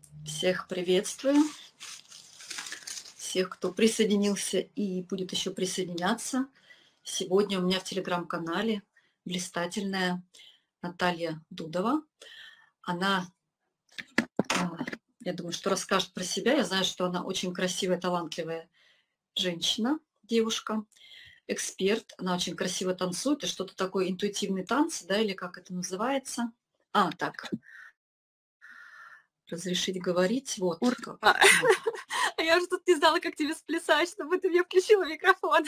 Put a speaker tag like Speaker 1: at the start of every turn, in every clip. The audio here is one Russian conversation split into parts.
Speaker 1: Всех приветствую, всех, кто присоединился и будет еще присоединяться. Сегодня у меня в телеграм-канале блистательная Наталья Дудова. Она, а, я думаю, что расскажет про себя. Я знаю, что она очень красивая, талантливая женщина, девушка, эксперт. Она очень красиво танцует. И что-то такое интуитивный танец, да, или как это называется. Так, разрешить говорить. Вот
Speaker 2: Ура!
Speaker 1: как. Вот.
Speaker 2: А я уже тут не знала, как тебе сплясать, чтобы ты мне включила микрофон.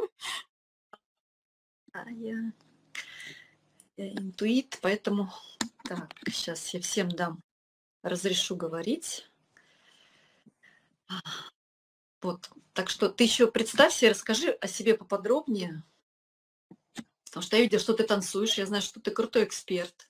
Speaker 1: Я интуит, поэтому так, сейчас я всем дам, разрешу говорить. Вот, так что ты еще представься и расскажи о себе поподробнее, потому что я видела, что ты танцуешь, я знаю, что ты крутой эксперт.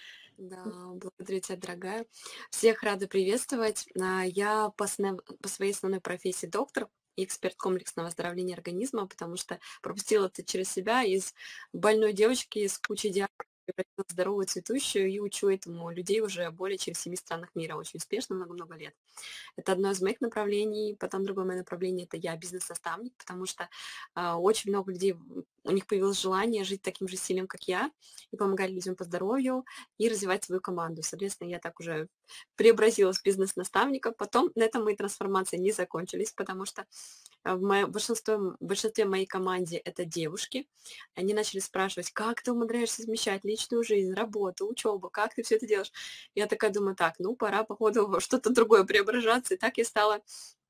Speaker 2: Да, благодарю тебя, дорогая. Всех рада приветствовать. Я по своей основной профессии доктор и эксперт комплексного оздоровления организма, потому что пропустила это через себя из больной девочки с кучей диагнозов, превратилась в здоровую, цветущую, и учу этому людей уже более чем в 7 странах мира, очень успешно, много-много лет. Это одно из моих направлений. Потом другое мое направление — это я бизнес-наставник, потому что очень много людей, у них появилось желание жить таким же стилем, как я, и помогать людям по здоровью, и развивать свою команду. Соответственно, я так уже преобразилась в бизнес-наставника. Потом на этом мои трансформации не закончились, потому что в большинстве моей команде это девушки. Они начали спрашивать: как ты умудряешься совмещать личную жизнь, работу, учебу, как ты все это делаешь? Я такая думаю: так, ну, пора, походу, во что-то другое преображаться. И так я стала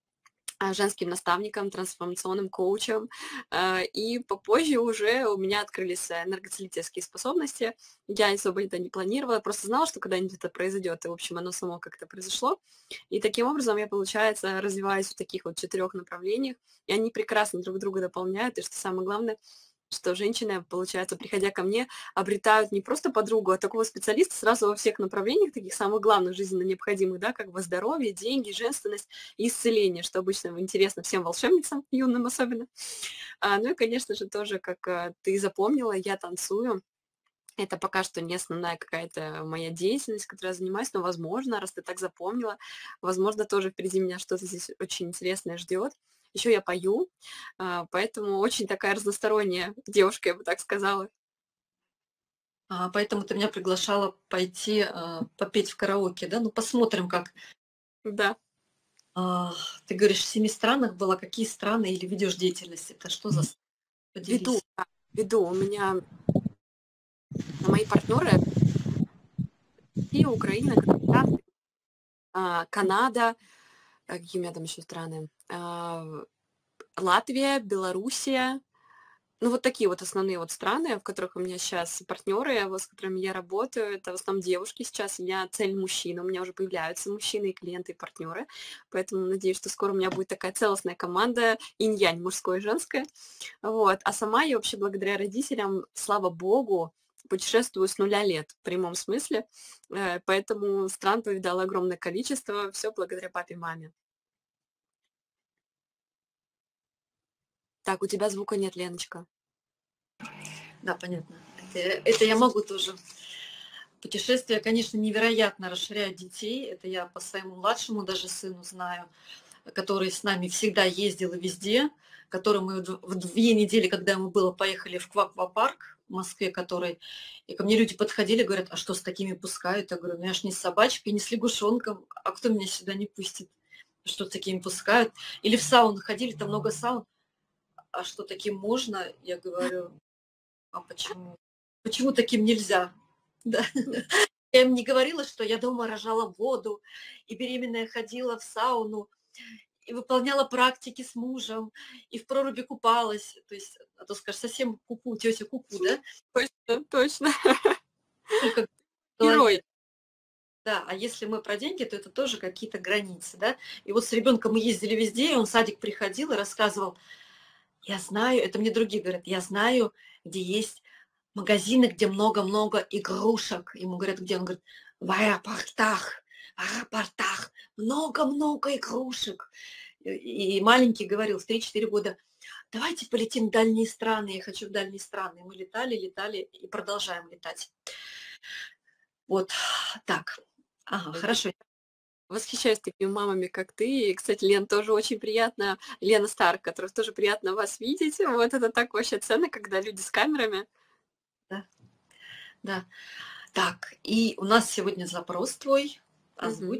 Speaker 2: женским наставником, трансформационным коучем. И попозже уже у меня открылись энергоцелительские способности. Я особо это не планировала, просто знала, что когда-нибудь это произойдет, и, в общем, оно само как-то произошло. И таким образом я, получается, развиваюсь в таких вот 4 направлениях, и они прекрасно друг друга дополняют. И что самое главное, что женщины, получается, приходя ко мне, обретают не просто подругу, а такого специалиста сразу во всех направлениях, таких самых главных, жизненно необходимых, да, как бы здоровье, деньги, женственность и исцеление, что обычно интересно всем волшебницам, юным особенно. Ну и, конечно же, тоже, как ты запомнила, я танцую. Это пока что не основная какая-то моя деятельность, которой я занимаюсь, но, возможно, раз ты так запомнила, возможно, тоже впереди меня что-то здесь очень интересное ждет. Еще я пою, поэтому очень такая разносторонняя девушка, я бы так сказала.
Speaker 1: Поэтому ты меня приглашала пойти попеть в караоке, да? Ну, посмотрим, как.
Speaker 2: Да,
Speaker 1: А, Ты говоришь, в 7 странах была. Какие страны или ведешь деятельность? Это что за
Speaker 2: веду,
Speaker 1: Поделись.
Speaker 2: да, веду. У меня мои партнеры и Украина, Казахстан, Канада, какие у меня там еще страны? Латвия, Белоруссия. Ну, вот такие вот основные вот страны, в которых у меня сейчас партнеры, вот с которыми я работаю. Это в основном девушки сейчас. У меня цель мужчины. У меня уже появляются мужчины, и клиенты, и партнеры. Поэтому надеюсь, что скоро у меня будет такая целостная команда, инь-янь, мужское и женское. Вот. А сама я вообще благодаря родителям, слава богу, путешествую с 0 лет в прямом смысле. Поэтому стран повидала огромное количество. Все благодаря папе и маме. Так, у тебя звука нет, Леночка.
Speaker 1: Да, понятно. Это я могу тоже. Путешествия, конечно, невероятно расширяют детей. Это я по своему младшему даже сыну знаю, который с нами всегда ездил и везде, который мы в 2 недели, когда ему было, поехали в аквапарк в Москве, который... И ко мне люди подходили, говорят: а что с такими пускают? Я говорю: ну я ж не с собачкой, не с лягушонком, а кто меня сюда не пустит? Что с такими пускают? Или в сауну ходили, там много саун, а что таким можно? Я говорю: а почему? Почему таким нельзя? Да. Я им не говорила, что я дома рожала воду, и беременная ходила в сауну, и выполняла практики с мужем, и в проруби купалась. То есть, а то скажешь, совсем куку, тетя куку, да?
Speaker 2: Точно, точно.
Speaker 1: Только в
Speaker 2: Герой.
Speaker 1: голове. Да, а если мы про деньги, то это тоже какие-то границы, да? И вот с ребенком мы ездили везде, и он в садик приходил и рассказывал: я знаю, это мне другие говорят, я знаю, где есть магазины, где много-много игрушек. Ему говорят: где? Он говорит: в аэропортах, в аэропортах много-много игрушек. И маленький говорил в 3-4 года: давайте полетим в дальние страны, я хочу в дальние страны. И мы летали, летали и продолжаем летать. Вот так. Ага, хорошо.
Speaker 2: Восхищаюсь такими мамами, как ты. И, кстати, Лен, тоже очень приятно. Лена Старк, которых тоже приятно вас видеть. Вот это так вообще ценно, когда люди с камерами.
Speaker 1: Да, да. Так, и у нас сегодня запрос твой. Озвучь.
Speaker 2: Мгм.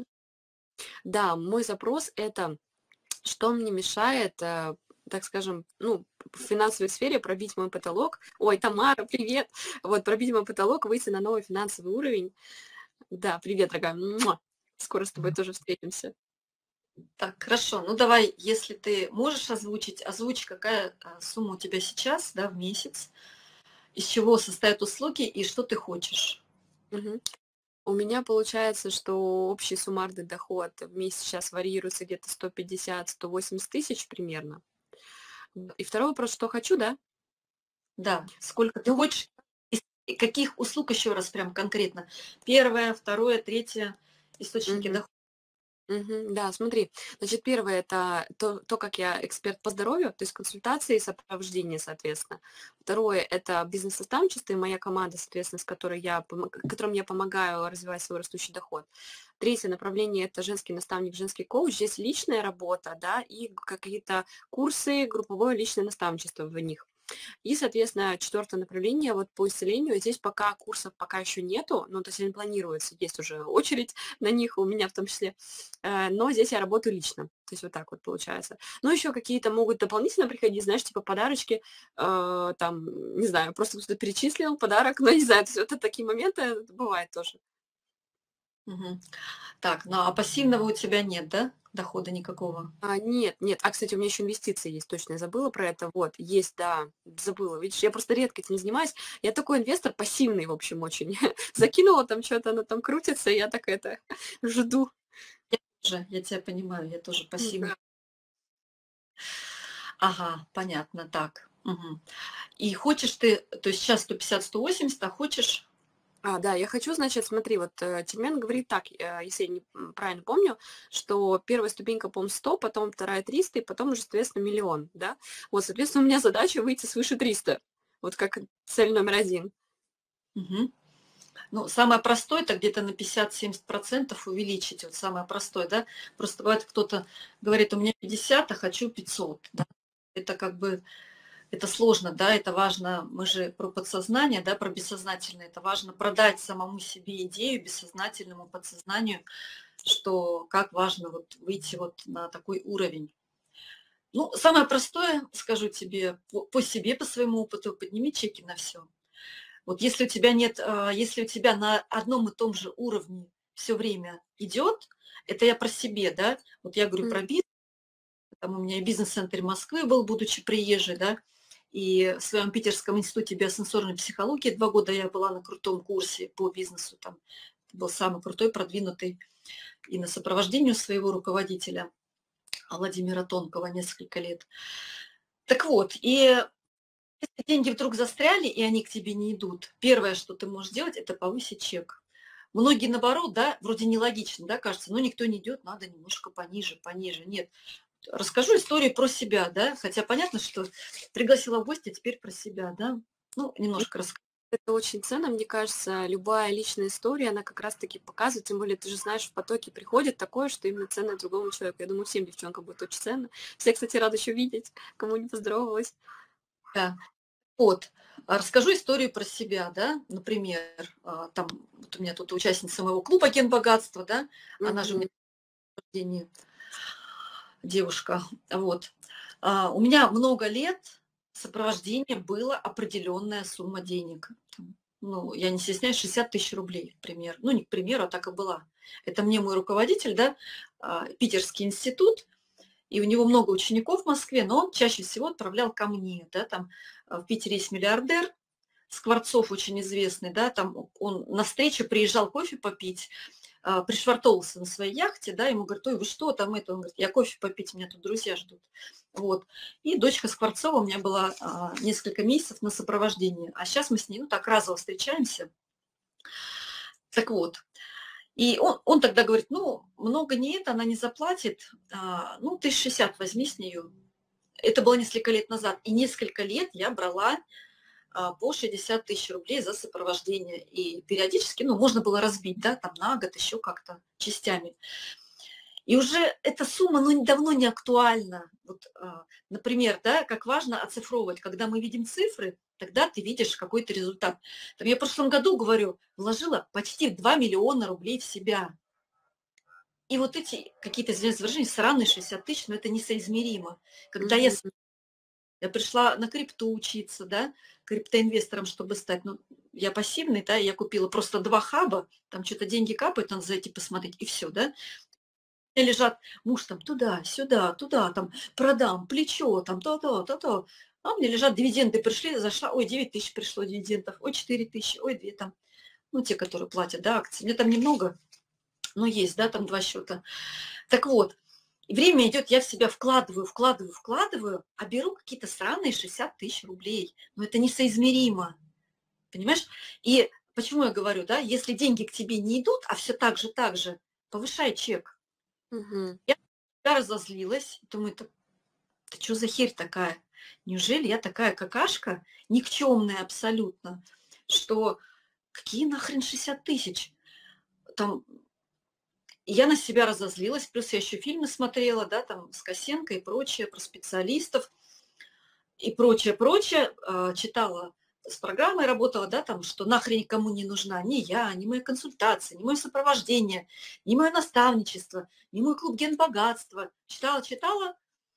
Speaker 2: Да, мой запрос это, что мне мешает, так скажем, ну, в финансовой сфере пробить мой потолок. Ой, Тамара, привет! Вот, пробить мой потолок, выйти на новый финансовый уровень. Да, привет, дорогая. Муа! Скоро с тобой тоже встретимся.
Speaker 1: Так, хорошо. Ну давай, если ты можешь озвучить, озвучь, какая сумма у тебя сейчас, да, в месяц, из чего состоят услуги и что ты хочешь.
Speaker 2: Мгм. У меня получается, что общий суммарный доход в месяц сейчас варьируется где-то 150-180 тысяч примерно. И второй вопрос, что хочу, да?
Speaker 1: Да, сколько ты
Speaker 2: Ну вот.
Speaker 1: хочешь, и каких услуг еще раз прям конкретно. Первое, второе, третье источники
Speaker 2: Мгм.
Speaker 1: дохода.
Speaker 2: Мгм. Да, смотри, значит, первое это то, как я эксперт по здоровью, то есть консультации и сопровождение, соответственно. Второе это бизнес-наставничество и моя команда, соответственно, с которой которым я помогаю развивать свой растущий доход. Третье направление это женский наставник, женский коуч. Здесь личная работа, да, и какие-то курсы, групповое личное наставничество в них. И, соответственно, четвертое направление вот по исцелению. Здесь пока курсов пока еще нету, ну, то есть они планируются, есть уже очередь на них, у меня в том числе, но здесь я работаю лично. То есть вот так вот получается. Ну, еще какие-то могут дополнительно приходить, знаешь, типа подарочки, там, не знаю, просто кто-то перечислил подарок, но не знаю, то есть вот это такие моменты бывает тоже.
Speaker 1: Мгм. Так, ну а пассивного у тебя нет, да? Дохода никакого.
Speaker 2: Нет, нет. Кстати, у меня еще инвестиции есть, точно, я забыла про это. Вот, есть, да, забыла. Видишь, я просто редко этим занимаюсь. Я такой инвестор пассивный, в общем, очень. Закинула там что-то, оно там крутится, и я так это жду.
Speaker 1: Я тебя понимаю, я тоже пассивный.
Speaker 2: Да.
Speaker 1: Ага, понятно, так. Мгм. И хочешь ты, то есть сейчас 150-180, а хочешь.
Speaker 2: Да, я хочу, значит, смотри, вот Тиммен говорит так, если я правильно помню, что первая ступенька, по-моему, 100, потом вторая 300, и потом уже, соответственно, миллион, да? Вот, соответственно, у меня задача выйти свыше 300. Вот как цель номер один.
Speaker 1: Мгм. Ну, самое простое — это где-то на 50-70% увеличить. Вот самое простое, да. Просто бывает, кто-то говорит: "У меня 50, а хочу 500". Да. Это как бы, это сложно, да, это важно. Мы же про подсознание, да, про бессознательное. Это важно продать самому себе идею, бессознательному подсознанию, что как важно вот выйти вот на такой уровень. Ну, самое простое, скажу тебе, по себе, по своему опыту, подними чеки на все. Вот если у тебя нет, если у тебя на одном и том же уровне все время идет, это я про себе, да, вот я говорю про бизнес, там у меня и бизнес-центр Москвы был, будучи приезжей, да, и в своем Питерском институте биосенсорной психологии 2 года я была на крутом курсе по бизнесу, там был самый крутой, продвинутый, и на сопровождении у своего руководителя Владимира Тонкова несколько лет. Так вот, и если деньги вдруг застряли, и они к тебе не идут, первое, что ты можешь сделать, это повысить чек. Многие, наоборот, да, вроде нелогично, да, кажется, ну, никто не идет, надо немножко пониже, пониже. Нет, расскажу историю про себя, да, хотя понятно, что пригласила в гости, а теперь про себя, да. Ну, немножко расскажу.
Speaker 2: Это очень ценно, мне кажется, любая личная история, она как раз-таки показывает, тем более ты же знаешь, в потоке приходит такое, что именно ценно другому человеку. Я думаю, всем девчонкам будет очень ценно. Все, кстати, рада еще видеть, кому не поздоровалась.
Speaker 1: Да. Вот, расскажу историю про себя, да, например, там, вот у меня тут участница моего клуба «Ген богатства», да, она же у меня
Speaker 2: Мгм.
Speaker 1: в рождении девушка, вот. У меня много лет сопровождение было определенная сумма денег. Там, ну, я не стесняюсь, 60 тысяч рублей, к примеру. Ну, не к примеру, а так и была. Это мне мой руководитель, да, Питерский институт, и у него много учеников в Москве, но он чаще всего отправлял ко мне, да, там в Питере есть миллиардер, Скворцов очень известный, да, там он на встречу приезжал кофе попить, пришвартовывался на своей яхте, да, ему говорят: "Ой, вы что там это?" Он говорит: "Я кофе попить, меня тут друзья ждут". Вот. И дочка Скворцова у меня была несколько месяцев на сопровождении, а сейчас мы с ней, ну, так разово встречаемся. Так вот, и он тогда говорит: "Ну, много не это, она не заплатит, ну, 1060 возьми с нее". Это было несколько лет назад. И несколько лет я брала по 60 тысяч рублей за сопровождение. И периодически, ну, можно было разбить, да, там на год еще как-то частями. И уже эта сумма, ну, давно не актуальна. Вот, например, да, как важно оцифровывать. Когда мы видим цифры, тогда ты видишь какой-то результат. Там я в прошлом году, говорю, вложила почти 2 миллиона рублей в себя. И вот эти какие-то, извиняюсь за выражение, сраные 60 тысяч, но это несоизмеримо. Когда
Speaker 2: Мгм.
Speaker 1: я пришла на крипту учиться, да, криптоинвестором, чтобы стать, ну, я пассивный, да, я купила просто 2 хаба, там что то деньги капают, надо зайти посмотреть, и все, да. У меня лежат, муж там туда-сюда, туда, там продам, плечо, там то-то, то-то. А у меня лежат дивиденды, пришли, зашла, ой, 9 тысяч пришло дивидендов, ой, 4 тысячи, ой, 2 там, ну, те, которые платят, да, акции. Мне там немного, но есть, да, там 2 счета. Так вот, и время идет, я в себя вкладываю, вкладываю, вкладываю, а беру какие-то сраные 60 тысяч рублей. Но это несоизмеримо, понимаешь? И почему я говорю, да, если деньги к тебе не идут, а все так же, повышай чек.
Speaker 2: Мгм.
Speaker 1: Я разозлилась, думаю, да чё за херь такая? Неужели я такая какашка, никчемная абсолютно, что какие нахрен 60 тысяч? Там, и я на себя разозлилась, плюс я еще фильмы смотрела, да, там с Косенко и прочее, про специалистов и прочее, прочее. Читала с программой, работала, да, там, что нахрен никому не нужна ни я, ни мои консультации, ни мое сопровождение, ни мое наставничество, ни мой клуб генбогатства. Читала,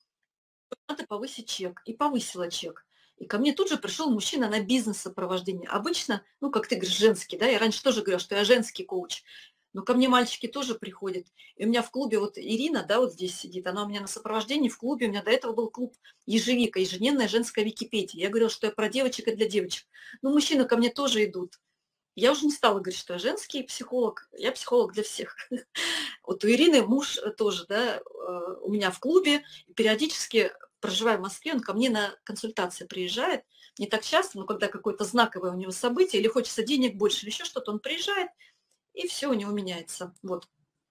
Speaker 1: надо повысить чек. И повысила чек. И ко мне тут же пришел мужчина на бизнес-сопровождение. Обычно, ну, как ты говоришь, женский, да, я раньше тоже говорила, что я женский коуч. Но ко мне мальчики тоже приходят. И у меня в клубе вот Ирина, да, вот здесь сидит, она у меня на сопровождении в клубе. У меня до этого был клуб «Ежевика», ежедневная женская Википедия. Я говорила, что я про девочек и для девочек. Но мужчины ко мне тоже идут. Я уже не стала говорить, что я женский психолог, я психолог для всех. Вот у Ирины муж тоже, да, у меня в клубе, периодически, проживая в Москве, он ко мне на консультации приезжает, не так часто, но когда какое-то знаковое у него событие, или хочется денег больше, или еще что-то, он приезжает, и все у него меняется. Вот.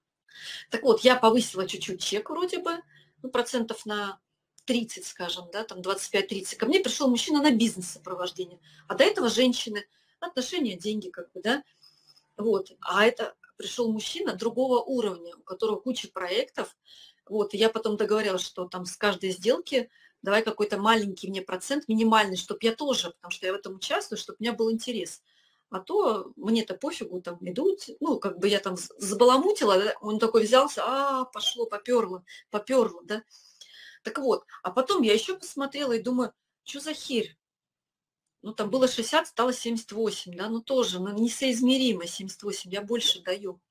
Speaker 1: Так вот, я повысила чуть-чуть чек вроде бы, ну, процентов на 30, скажем, да, там 25-30. Ко мне пришел мужчина на бизнес-сопровождение, а до этого женщины, отношения, деньги, как бы, да, вот. А это пришел мужчина другого уровня, у которого куча проектов. Вот. И я потом договорилась, что там с каждой сделки давай какой-то маленький мне процент, минимальный, чтобы я тоже, потому что я в этом участвую, чтобы у меня был интерес. А то мне-то пофигу, там идут, ну, как бы я там забаламутила, да, он такой взялся, пошло, поперло, да. Так вот, а потом я еще посмотрела и думаю, что за херь? Ну, там было 60, стало 78, да, ну тоже, ну, несоизмеримо 78, я больше даю.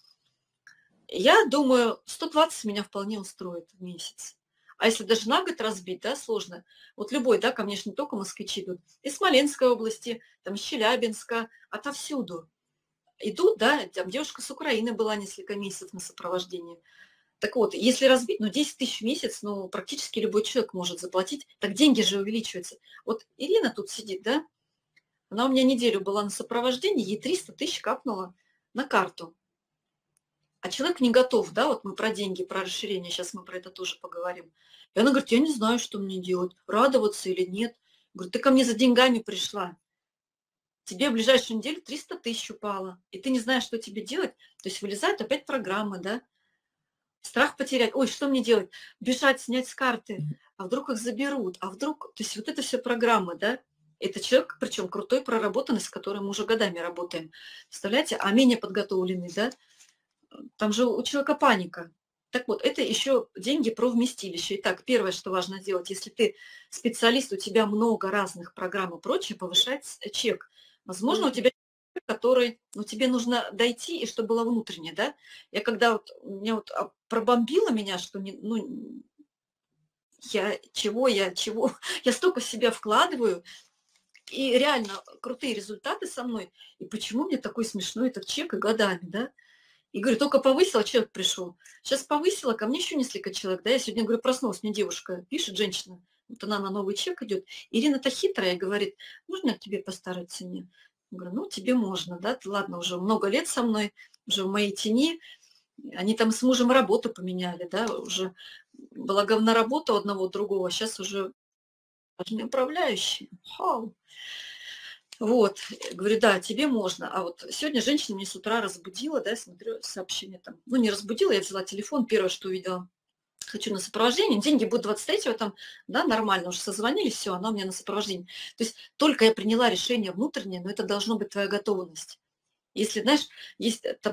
Speaker 1: Я думаю, 120 меня вполне устроит в месяц. А если даже на год разбить, да, сложно. Вот любой, да, ко мне же не только москвичи идут, из Смоленской области, там, из Челябинска, отовсюду идут, да, там девушка с Украины была несколько месяцев на сопровождении. Так вот, если разбить, ну, 10 тысяч в месяц, ну, практически любой человек может заплатить, так деньги же увеличиваются. Вот Ирина тут сидит, да, она у меня неделю была на сопровождении, ей 300 тысяч капнуло на карту. А человек не готов, да, вот мы про деньги, про расширение, сейчас мы про это тоже поговорим. И она говорит, я не знаю, что мне делать, радоваться или нет. Говорю, ты ко мне за деньгами пришла, тебе в ближайшую неделю 300 тысяч упало, и ты не знаешь, что тебе делать. То есть вылезает опять программа, да, страх потерять. Ой, что мне делать? Бежать, снять с карты. А вдруг их заберут? А вдруг... То есть вот это все программы, да? Это человек, причем крутой, проработанный, с которым мы уже годами работаем. Представляете? А менее подготовленный, да? Там же у человека паника. Так вот, это еще деньги про вместилище. Итак, первое, что важно делать, если ты специалист, у тебя много разных программ и прочее, повышать чек. Возможно, у
Speaker 2: Мгм.
Speaker 1: тебя человек, который, ну, тебе нужно дойти, и чтобы было внутреннее, да? Я когда вот, меня вот пробомбило меня, что, не, ну, я чего, я столько в себя вкладываю, и реально крутые результаты со мной, и почему мне такой смешной этот чек и годами, да? И говорю, только повысила, человек пришел. Сейчас повысила, ко мне еще несколько человек. Да, я сегодня, говорю, проснулась, мне девушка пишет, женщина, вот она на новый чек идет. Ирина-то хитрая, говорит, можно к тебе по старой цене? Я говорю, ну, тебе можно, да, ты, ладно, уже много лет со мной, уже в моей тени. Они там с мужем работу поменяли, да, уже была говноработа у одного другого, сейчас уже важный управляющий. Вау. Вот, говорю, да, тебе можно. А вот сегодня женщина мне с утра разбудила, да, смотрю сообщение там. Ну, не разбудила, я взяла телефон, первое, что увидела. Хочу на сопровождение, деньги будут 23-го, там, да, нормально, уже созвонились, все, она у меня на сопровождении. То есть только я приняла решение внутреннее, но это должно быть твоя готовность. Если, знаешь, есть там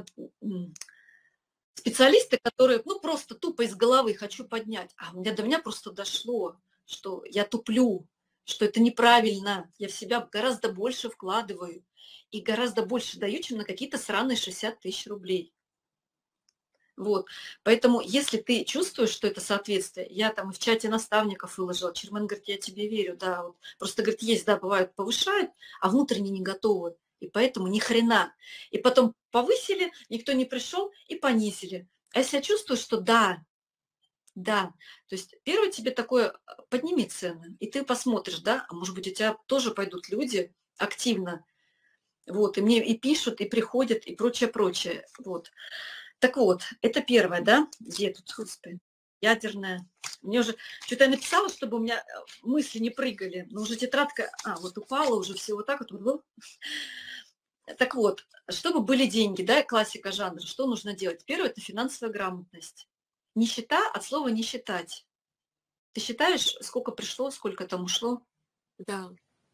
Speaker 1: специалисты, которые, ну, просто тупо из головы хочу поднять, а у меня до меня просто дошло, что я туплю, что это неправильно, я в себя гораздо больше вкладываю и гораздо больше даю, чем на какие-то сраные 60 тысяч рублей. Вот. Поэтому, если ты чувствуешь, что это соответствие, я там в чате наставников выложила, Чермен говорит, я тебе верю, да, вот. Просто, говорит, есть, да, бывают, повышают, а внутренне не готовы, и поэтому ни хрена. И потом повысили, никто не пришел, и понизили. А если я чувствую, что да, да, то есть первое тебе такое, подними цены, и ты посмотришь, да, а может быть, у тебя тоже пойдут люди активно, вот, и мне и пишут, и приходят, и прочее, прочее, вот. Так вот, это первое, да? Где тут, господи, ядерная. Мне уже что-то я написала, чтобы у меня мысли не прыгали, но уже тетрадка, вот упала уже все вот так вот. Так вот, чтобы были деньги, да, классика жанра, что нужно делать? Первое – это финансовая грамотность. Нищета от слова «не считать». Ты считаешь, сколько пришло, сколько там ушло?
Speaker 2: Да.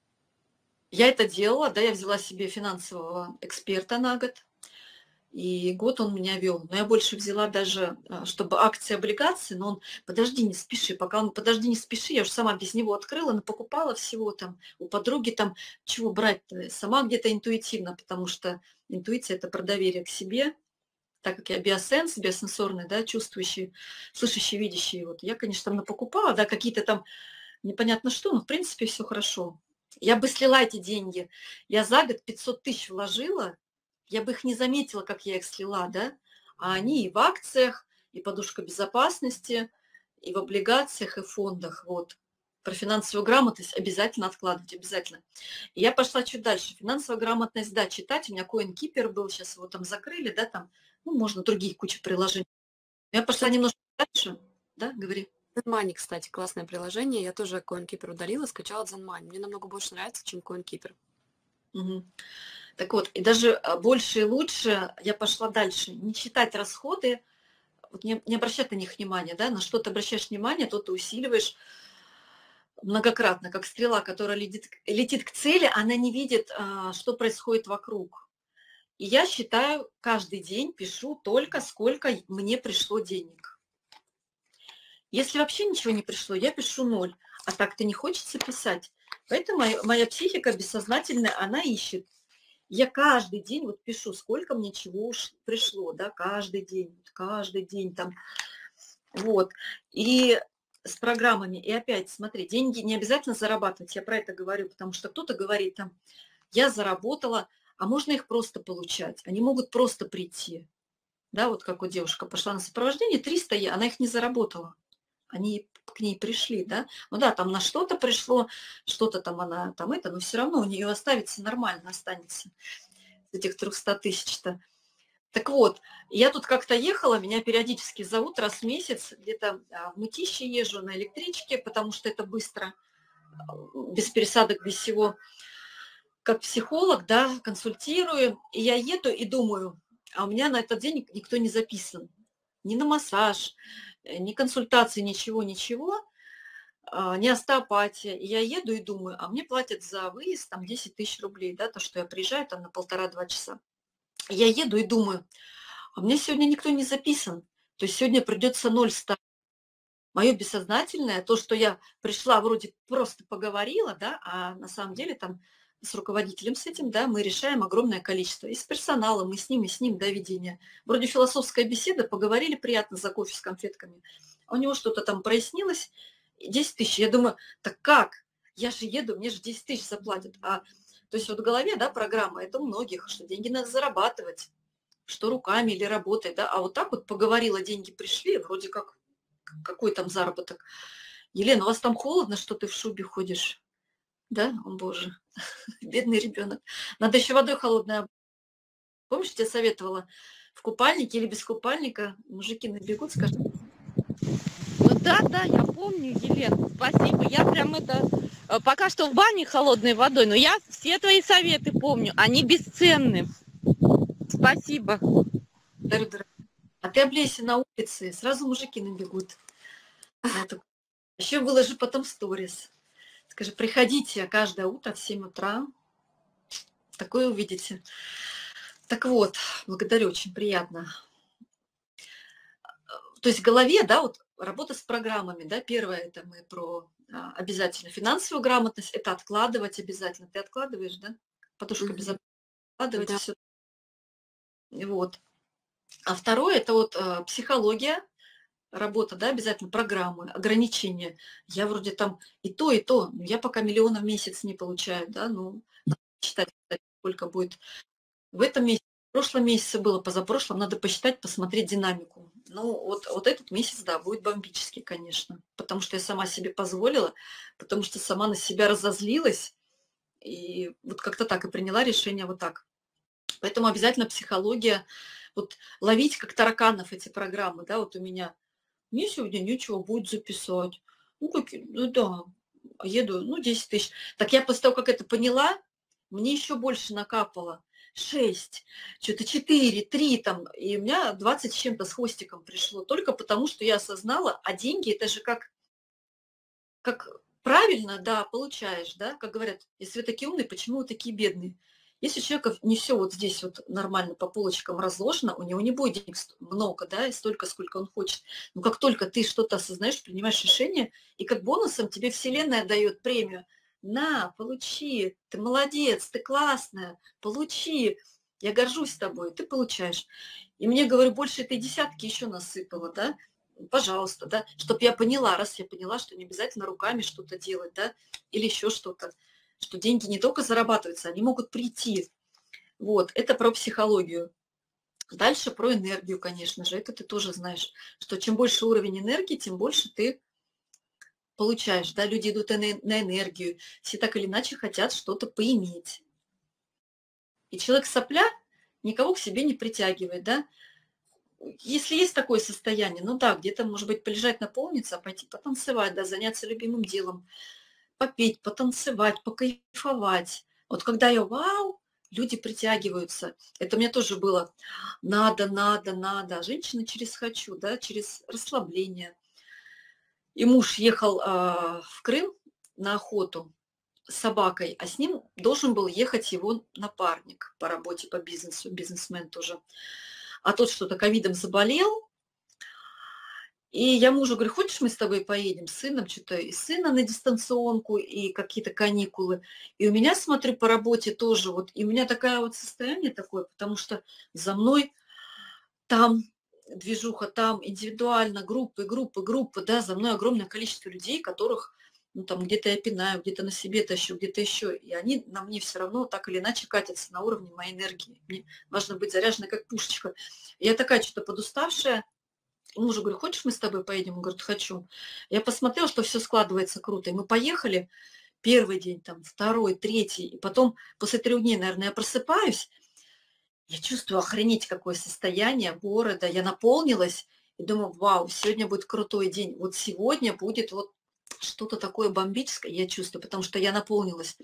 Speaker 1: Я это делала, да, я взяла себе финансового эксперта на год. И год он меня вел. Но я больше взяла даже, чтобы акции, облигации, но он, подожди, не спеши, пока он, подожди, не спеши, я уже сама без него открыла, покупала всего там, у подруги там, чего брать-то, сама где-то интуитивно, потому что интуиция – это про доверие к себе, так как я биосенс, биосенсорный, да, чувствующий, слышащий, видящий, вот, я, конечно, там покупала, да, какие-то там непонятно что, но в принципе все хорошо. Я бы слила эти деньги. Я за год 500 тысяч вложила, я бы их не заметила, как я их слила, да, а они и в акциях, и подушка безопасности, и в облигациях, и в фондах, вот. Про финансовую грамотность обязательно откладывать, обязательно. И я пошла чуть дальше. Финансовая грамотность, да, читать. У меня CoinKeeper был, сейчас его там закрыли, да, там, ну, можно другие куча приложений. Я пошла
Speaker 2: Кстати,
Speaker 1: немножко дальше, да, говори.
Speaker 2: ZenMoney, кстати, классное приложение. Я тоже CoinKeeper удалила, скачала ZenMoney. Мне намного больше нравится, чем CoinKeeper.
Speaker 1: Угу. Так вот, и даже больше и лучше я пошла дальше. Не читать расходы, вот не обращать на них внимания, да, на что ты обращаешь внимание, то ты усиливаешь многократно, как стрела, которая летит к цели, она не видит, что происходит вокруг. И я считаю, каждый день пишу только, сколько мне пришло денег. Если вообще ничего не пришло, я пишу 0, а так-то не хочется писать. Поэтому моя психика бессознательная, она ищет. Я каждый день вот пишу, сколько мне чего пришло, да, каждый день там, вот. И с программами, и опять, смотри, деньги не обязательно зарабатывать, я про это говорю, потому что кто-то говорит там, я заработала, а можно их просто получать, они могут просто прийти, да, вот как вот девушка пошла на сопровождение, 300, она их не заработала, они к ней пришли, да, ну да, там на что-то пришло, что-то там она, там это, но все равно у нее останется нормально, останется этих 300 тысяч-то. Так вот, я тут как-то ехала, меня периодически зовут раз в месяц, где-то в Мытище езжу на электричке, потому что это быстро, без пересадок, без всего. Как психолог, да, консультирую, и я еду и думаю, а у меня на этот день никто не записан. Ни на массаж, ни консультации, ничего, ни остеопатия. И я еду и думаю, а мне платят за выезд там 10 тысяч рублей, да, то, что я приезжаю там на 1,5-2 часа. Я еду и думаю, а мне сегодня никто не записан. То есть сегодня придется 0 ставить. Мое бессознательное, то, что я пришла, вроде просто поговорила, да, а на самом деле там с руководителем с этим, да, мы решаем огромное количество. И с персоналом, и с ним, да, ведение. Вроде философская беседа, поговорили приятно за кофе с конфетками. А у него что-то там прояснилось, 10 тысяч. Я думаю, так как? Я же еду, мне же 10 тысяч заплатят. То есть вот в голове, да, программа, это у многих, что деньги надо зарабатывать, что руками или работой, да, а вот так вот поговорила, деньги пришли, вроде как, какой там заработок. Елена, у вас там холодно, что ты в шубе ходишь? Да? О, боже, бедный ребенок. Надо еще водой холодной. Помнишь, я тебе советовала в купальнике или без купальника? Мужики набегут, скажут.
Speaker 3: Ну да, я помню, Елена, спасибо. Я прям это пока что в бане холодной водой, но я все твои советы помню, они бесценны. Спасибо.
Speaker 1: А ты облейся на улице, сразу мужики набегут. Еще выложи потом сторис. Скажи, приходите каждое утро в 7 утра. Такое увидите. Так вот, благодарю, очень приятно. То есть в голове, да, вот работа с программами, да, первое, это мы про обязательно финансовую грамотность, это откладывать обязательно. Ты откладываешь, да? Подушка безопасности, откладывать
Speaker 2: Да.
Speaker 1: все. Вот. А второе, это вот психология, работа, да, обязательно программы, ограничения. Я вроде там и то, но я пока миллиона в месяц не получаю, да, ну, считать, сколько будет в этом месяце, в прошлом месяце было, позапрошлом, надо посчитать, посмотреть динамику. Ну, вот этот месяц, да, будет бомбический, конечно, потому что я сама себе позволила, потому что сама на себя разозлилась, и вот как-то так и приняла решение вот так. Поэтому обязательно психология, вот ловить как тараканов эти программы, да, вот у меня, мне сегодня нечего будет записать, ну, ну да, еду, ну, 10 тысяч. Так я после того, как это поняла, мне еще больше накапало. 6, что-то 4, 3 там, и у меня 20 с чем-то с хвостиком пришло, только потому, что я осознала, а деньги это же как правильно, да, получаешь, да, как говорят, если вы такие умные, почему вы такие бедные? Если у человека не все вот здесь вот нормально по полочкам разложено, у него не будет денег много, да, и столько, сколько он хочет. Но как только ты что-то осознаешь, принимаешь решение, и как бонусом тебе Вселенная дает премию, на, получи, ты молодец, ты классная, получи, я горжусь тобой, ты получаешь. И мне, говорю, больше этой десятки еще насыпала, да, пожалуйста, да, чтобы я поняла, раз я поняла, что не обязательно руками что-то делать, да, или еще что-то, что деньги не только зарабатываются, они могут прийти. Вот, это про психологию. Дальше про энергию, конечно же, это ты тоже знаешь, что чем больше уровень энергии, тем больше ты получаешь, да, люди идут на энергию, все так или иначе хотят что-то поиметь. И человек сопля никого к себе не притягивает, да, если есть такое состояние, ну да, где-то, может быть, полежать, наполниться, а пойти потанцевать, да, заняться любимым делом, попеть, потанцевать, покайфовать. Вот когда я вау, люди притягиваются. Это у меня тоже было надо, надо, надо. А женщина через хочу, да, через расслабление. И муж ехал в Крым на охоту с собакой, а с ним должен был ехать его напарник по работе, по бизнесу, бизнесмен тоже. А тот что-то ковидом заболел, и я мужу говорю, хочешь, мы с тобой поедем с сыном, что-то и сына на дистанционку, и какие-то каникулы. И у меня, смотрю, по работе тоже вот, и у меня такое вот состояние такое, потому что за мной там движуха, там индивидуально, группы, да, за мной огромное количество людей, которых, ну, там, где-то я пинаю, где-то на себе тащу, где-то еще, и они на мне все равно так или иначе катятся на уровне моей энергии. Мне важно быть заряженной, как пушечка. Я такая что-то подуставшая, мужу говорю, хочешь, мы с тобой поедем? Он говорит, хочу. Я посмотрела, что все складывается круто. И мы поехали первый день, там, второй, третий. И потом после 3 дней, наверное, я просыпаюсь. Я чувствую, охренеть, какое состояние города. Я наполнилась и думаю, вау, сегодня будет крутой день. Вот сегодня будет вот что-то такое бомбическое, я чувствую, потому что я наполнилась.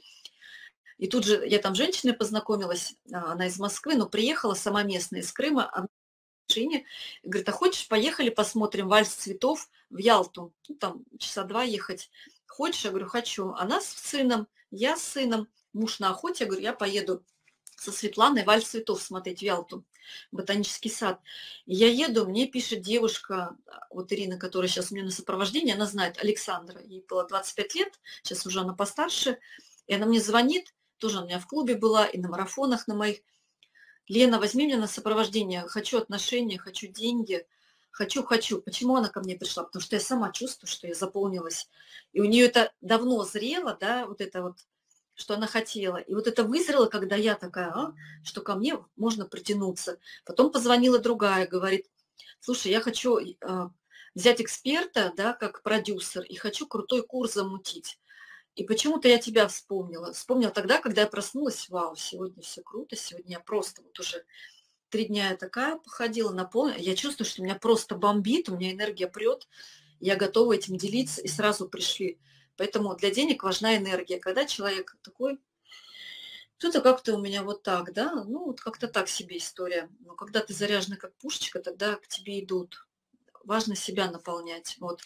Speaker 1: И тут же я там с женщиной познакомилась, она из Москвы, но приехала сама местная из Крыма, машине. И говорит, а хочешь, поехали посмотрим вальс цветов в Ялту? Ну, там часа 2 ехать. Хочешь? Я говорю, хочу. Она с сыном, я с сыном, муж на охоте. Я говорю, я поеду со Светланой вальс цветов смотреть в Ялту, ботанический сад. И я еду, мне пишет девушка, вот Ирина, которая сейчас у меня на сопровождении, она знает Александра, ей было 25 лет, сейчас уже она постарше, и она мне звонит, тоже она у меня в клубе была, и на марафонах на моих, Лена, возьми меня на сопровождение, хочу отношения, хочу деньги, хочу. Почему она ко мне пришла? Потому что я сама чувствую, что я заполнилась. И у нее это давно зрело, да, вот это вот, что она хотела. И вот это вызрело, когда я такая, что ко мне можно притянуться. Потом позвонила другая, говорит, слушай, я хочу взять эксперта, да, как продюсер, и хочу крутой курс замутить. И почему-то я тебя вспомнила. Вспомнила тогда, когда я проснулась, вау, сегодня все круто, сегодня я просто вот уже 3 дня я такая походила, наполнена. Я чувствую, что меня просто бомбит, у меня энергия прет, я готова этим делиться, и сразу пришли Поэтому для денег важна энергия. Когда человек такой, что-то как-то у меня вот так, да, ну вот как-то так себе история. Но когда ты заряжена как пушечка, тогда к тебе идут. Важно себя наполнять. Вот.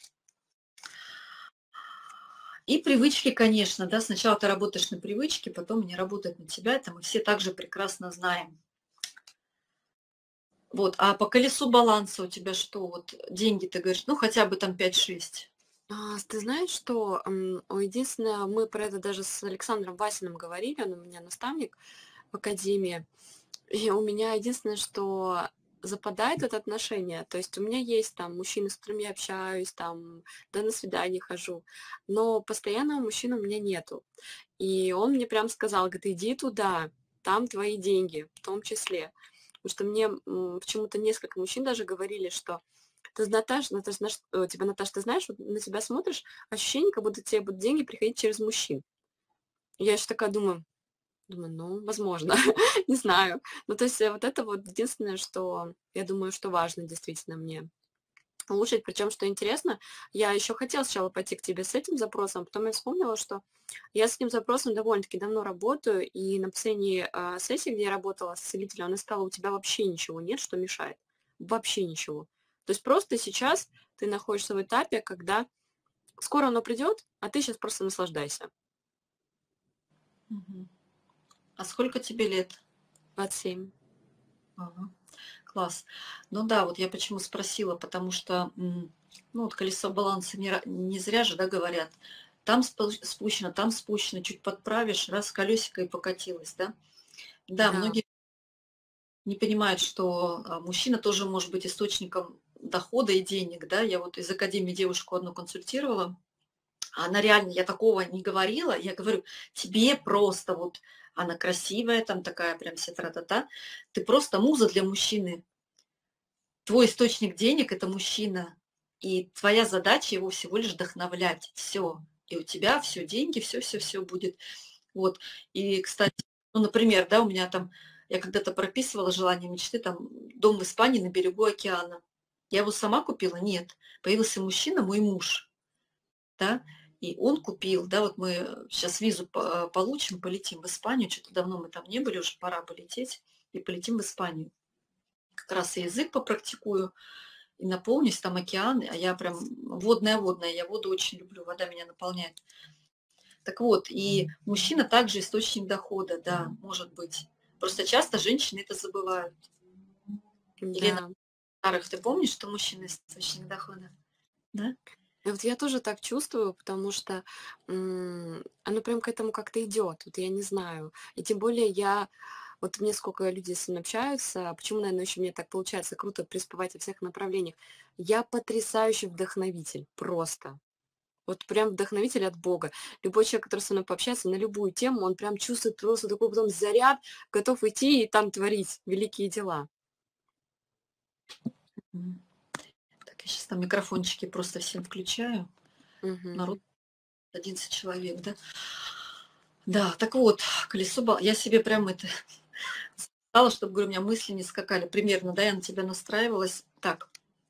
Speaker 1: И привычки, конечно, да, сначала ты работаешь на привычке, потом они работают на тебя, это мы все также прекрасно знаем. Вот, а по колесу баланса у тебя что? Вот деньги, ты говоришь, ну хотя бы там 5-6.
Speaker 2: Ты знаешь, что единственное, мы про это даже с Александром Васиным говорили, он у меня наставник в академии, и у меня единственное, что западает это отношение. То есть у меня есть там мужчины, с которыми я общаюсь, там, да, на свидание хожу, но постоянного мужчины у меня нету. И он мне прям сказал, говорит, иди туда, там твои деньги, в том числе. Потому что мне почему-то несколько мужчин даже говорили, что ты, Наташа, знаешь, тебя, Наташа, ты знаешь, вот на тебя смотришь, ощущение, как будто тебе будут деньги приходить через мужчин. Я еще такая думаю, ну, возможно, не знаю. Ну, то есть вот это вот единственное, что я думаю, что важно действительно мне улучшить. Причем, что интересно, я еще хотела сначала пойти к тебе с этим запросом, потом я вспомнила, что я с этим запросом довольно-таки давно работаю, и на последней сессии, где я работала с целителем, она сказала, у тебя вообще ничего нет, что мешает. Вообще ничего. То есть просто сейчас ты находишься в этапе, когда скоро оно придет, а ты сейчас просто наслаждайся.
Speaker 1: Мгм. А сколько тебе лет?
Speaker 2: 27.
Speaker 1: Ага. Класс. Ну да, вот я почему спросила, потому что, ну вот колесо баланса не зря же, да, говорят. Там спущено, там спущено, чуть подправишь, раз колесико и покатилось, да. Да,
Speaker 2: Да,
Speaker 1: многие не понимают, что мужчина тоже может быть источником дохода и денег, да. Я вот из академии девушку одну консультировала, а она реально, я такого не говорила, я говорю, тебе просто вот, она красивая, там такая прям вся тра-та-та, ты просто муза для мужчины. Твой источник денег – это мужчина, и твоя задача его всего лишь вдохновлять. Все. И у тебя все деньги, все будет. Вот. И, кстати, ну, например, да, у меня там, я когда-то прописывала желание мечты, там, дом в Испании на берегу океана. Я его сама купила? Нет. Появился мужчина, мой муж, да, и он купил, да, вот мы сейчас визу получим, полетим в Испанию, что-то давно мы там не были, уже пора полететь, и полетим в Испанию. Как раз и язык попрактикую, и наполнюсь, там океан, а я прям водная-водная, я воду очень люблю, вода меня наполняет. Так вот, и мужчина также источник дохода, да, может быть. Просто часто женщины это забывают. Елена
Speaker 2: да.
Speaker 1: Старых, ты помнишь, что мужчина источник дохода? Да?
Speaker 2: И вот я тоже так чувствую, потому что оно прям к этому как-то идет. Вот я не знаю. И тем более вот мне сколько людей с ним общаются, почему, наверное, еще мне так получается круто преуспевать во всех направлениях. Я потрясающий вдохновитель, просто. Вот прям вдохновитель от Бога. Любой человек, который со мной пообщается на любую тему, он прям чувствует просто такой потом заряд, готов идти и там творить великие дела.
Speaker 1: Мгм. Так, я сейчас там микрофончики просто всем включаю. Народ
Speaker 2: Мгм.
Speaker 1: 11 человек, да? Да, так вот, я себе прям это стала, чтобы, говорю, у меня мысли не скакали. Примерно, да, я на тебя настраивалась. Так,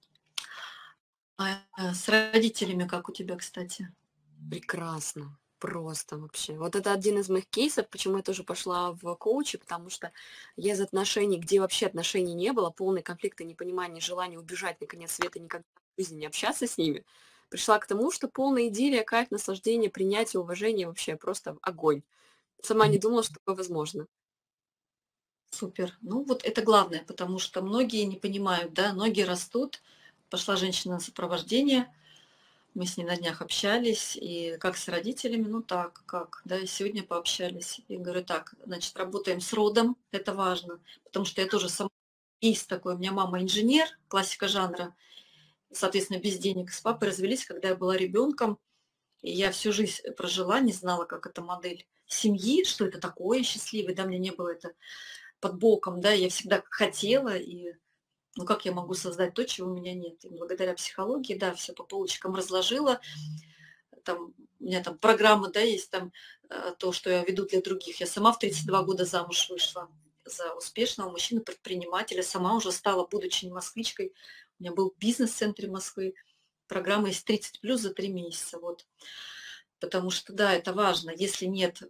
Speaker 1: с родителями как у тебя, кстати?
Speaker 2: Прекрасно. Просто вообще. Вот это один из моих кейсов, почему я тоже пошла в коучи, потому что я из отношений, где вообще отношений не было, полный конфликт и непонимание, желание убежать, наконец, света никогда в жизни не общаться с ними, пришла к тому, что полная идиллия, кайф, наслаждение, принятие, уважение, вообще просто огонь. Сама не думала, что такое возможно.
Speaker 1: Супер. Ну, вот это главное, потому что многие не понимают, да, ноги растут. Пошла женщина на сопровождение, мы с ней на днях общались, и как с родителями, ну так, как, да, и сегодня пообщались. И говорю, так, значит, работаем с родом, это важно, потому что я тоже сама есть такой, у меня мама инженер, классика жанра, соответственно, без денег. С папой развелись, когда я была ребенком, и я всю жизнь прожила, не знала, как эта модель семьи, что это такое счастливый, да, мне не было это под боком, да, я всегда хотела, и ну как я могу создать то, чего у меня нет? И благодаря психологии, да, все по полочкам разложила, там, у меня там программа, да, есть там то, что я веду для других. Я сама в 32 года замуж вышла за успешного мужчину-предпринимателя, сама уже стала, будучи не москвичкой, у меня был бизнес в центре Москвы, программа из 30 плюс за 3 месяца, вот. потому что, да, это важно. Если нет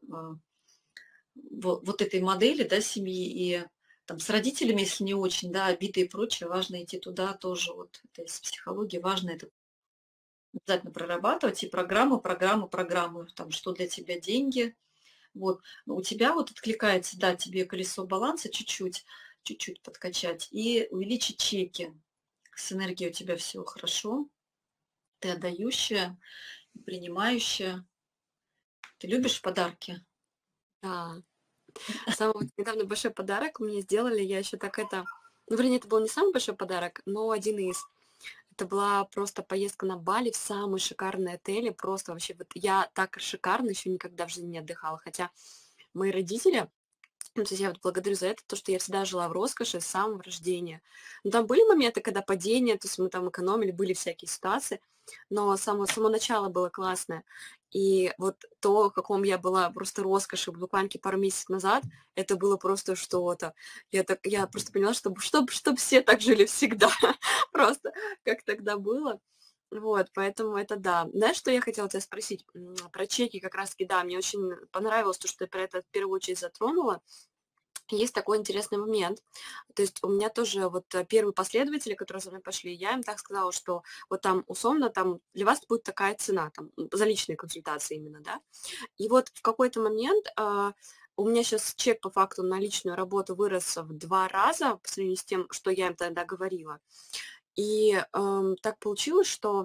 Speaker 1: вот этой модели, да, семьи и там с родителями, если не очень, да, обиды и прочее, важно идти туда тоже. Вот это из психологии важно это обязательно прорабатывать и программы, там, что для тебя деньги. Вот. Но у тебя вот откликается, да, тебе колесо баланса чуть-чуть подкачать и увеличить чеки. С энергией у тебя все хорошо, ты отдающая, принимающая. Ты любишь подарки?
Speaker 2: Да. Самый вот недавно большой подарок мне сделали, я еще так это... Ну, вернее, это был не самый большой подарок, но один из. Это была просто поездка на Бали в самые шикарные отели. Просто вообще вот я так шикарно еще никогда в жизни не отдыхала. Хотя мои родители, ну, то есть я вот благодарю за это, то, что я всегда жила в роскоши с самого рождения. Ну, там были моменты, когда падения, то есть мы там экономили, были всякие ситуации, но само начало было классное. И вот то, в каком я была просто роскоши буквально пару месяцев назад, это было просто что-то. Я просто поняла, чтобы все так жили всегда. Просто как тогда было. Вот, поэтому это да. Знаешь, что я хотела тебя спросить? Про чеки как раз-таки, да, мне очень понравилось то, что ты про это в первую очередь затронула. Есть такой интересный момент. То есть у меня тоже вот первые последователи, которые за мной пошли, я им так сказала, что вот там условно там для вас будет такая цена, там, за личные консультации именно, да. И вот в какой-то момент у меня сейчас чек по факту на личную работу вырос в 2 раза по сравнению с тем, что я им тогда говорила. И так получилось, что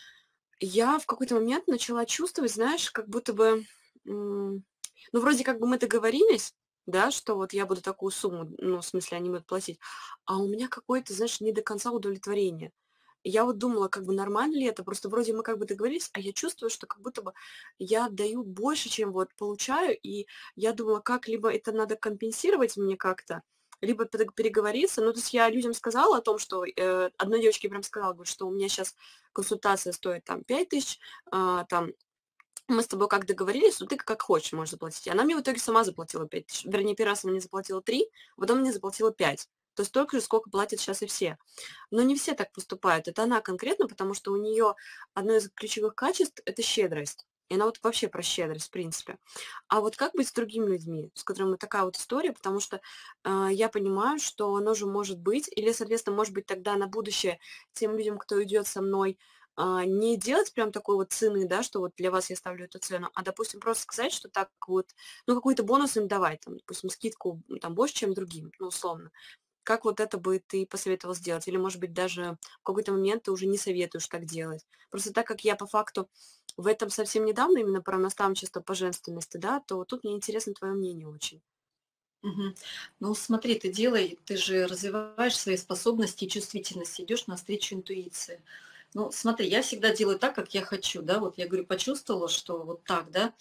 Speaker 2: я в какой-то момент начала чувствовать, знаешь, как будто бы, ну, вроде как бы мы договорились, да, что вот я буду такую сумму, ну, в смысле, они будут платить, а у меня какое-то, знаешь, не до конца удовлетворение. И я вот думала, как бы нормально ли это, просто вроде мы как бы договорились, а я чувствую, что как будто бы я отдаю больше, чем вот получаю, и я думала, как либо это надо компенсировать мне как-то, либо переговориться. Ну, то есть я людям сказала о том, что одной девочке прям сказала, говорю, что у меня сейчас консультация стоит там 5000, там мы с тобой как договорились, что ты как хочешь можешь заплатить. И она мне в итоге сама заплатила 5000. Вернее, первый раз она мне заплатила 3, а потом мне заплатила 5. То есть столько же, сколько платят сейчас и все. Но не все так поступают. Это она конкретно, потому что у нее одно из ключевых качеств – это щедрость. И она вот вообще про щедрость, в принципе. А вот как быть с другими людьми, с которыми такая вот история, потому что я понимаю, что оно же может быть, или, соответственно, может быть тогда на будущее тем людям, кто идет со мной, не делать прям такой вот цены, да, что вот для вас я ставлю эту цену, а, допустим, просто сказать, что так вот, ну, какой-то бонус им давать, там, допустим, скидку там больше, чем другим, ну, условно. Как вот это бы ты посоветовал сделать? Или, может быть, даже в какой-то момент ты уже не советуешь так делать? Просто так как я по факту в этом совсем недавно, именно про наставничество по женственности, да, то тут мне интересно твое мнение очень.
Speaker 1: Мгм. Ну, смотри, ты же развиваешь свои способности и чувствительность, идешь навстречу интуиции. Ну, смотри, я всегда делаю так, как я хочу, да, вот я говорю, почувствовала, что вот так, да.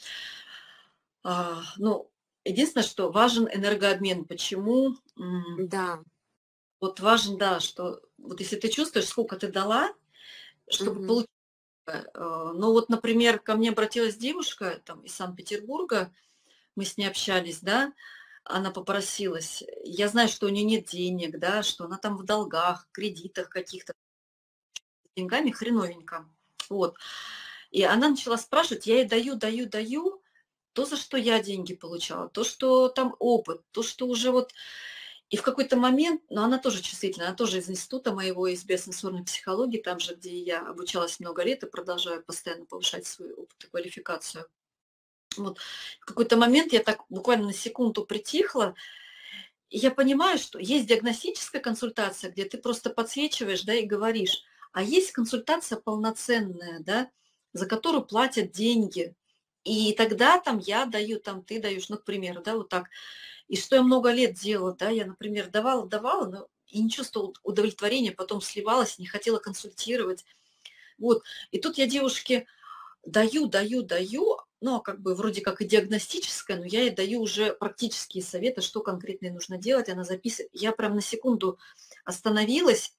Speaker 1: Ну, единственное, что важен энергообмен. Почему?
Speaker 2: Да.
Speaker 1: Вот важен, да, что вот если ты чувствуешь, сколько ты дала, чтобы
Speaker 2: Мгм.
Speaker 1: получить. Ну вот, например, ко мне обратилась девушка там из Санкт-Петербурга, мы с ней общались, да, она попросилась. Я знаю, что у нее нет денег, да, что она там в долгах, кредитах каких-то, с деньгами хреновенько. Вот. И она начала спрашивать, я ей даю, то, за что я деньги получала, то, что там опыт, то, что уже вот... И в какой-то момент, но она тоже чувствительная, она тоже из института моего, из биосенсорной психологии, там же, где я обучалась много лет и продолжаю постоянно повышать свой опыт и квалификацию. Вот. В какой-то момент я так буквально на секунду притихла, и я понимаю, что есть диагностическая консультация, где ты просто подсвечиваешь, да, и говоришь, а есть консультация полноценная, да, за которую платят деньги. И тогда там я даю, там ты даешь, ну, к примеру, да, вот так. И что я много лет делала, да, я, например, давала, но и не чувствовала удовлетворения, потом сливалась, не хотела консультировать. Вот. И тут я девушке даю, ну, как бы вроде как и диагностическое, но я ей даю уже практические советы, что конкретно ей нужно делать. Она записывает. Я прям на секунду остановилась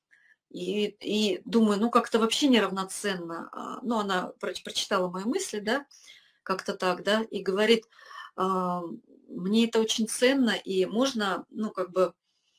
Speaker 1: и думаю, ну, как-то вообще неравноценно. Ну, она прочитала мои мысли, да, как-то так, да, и говорит, а, мне это очень ценно, и можно, ну, как бы,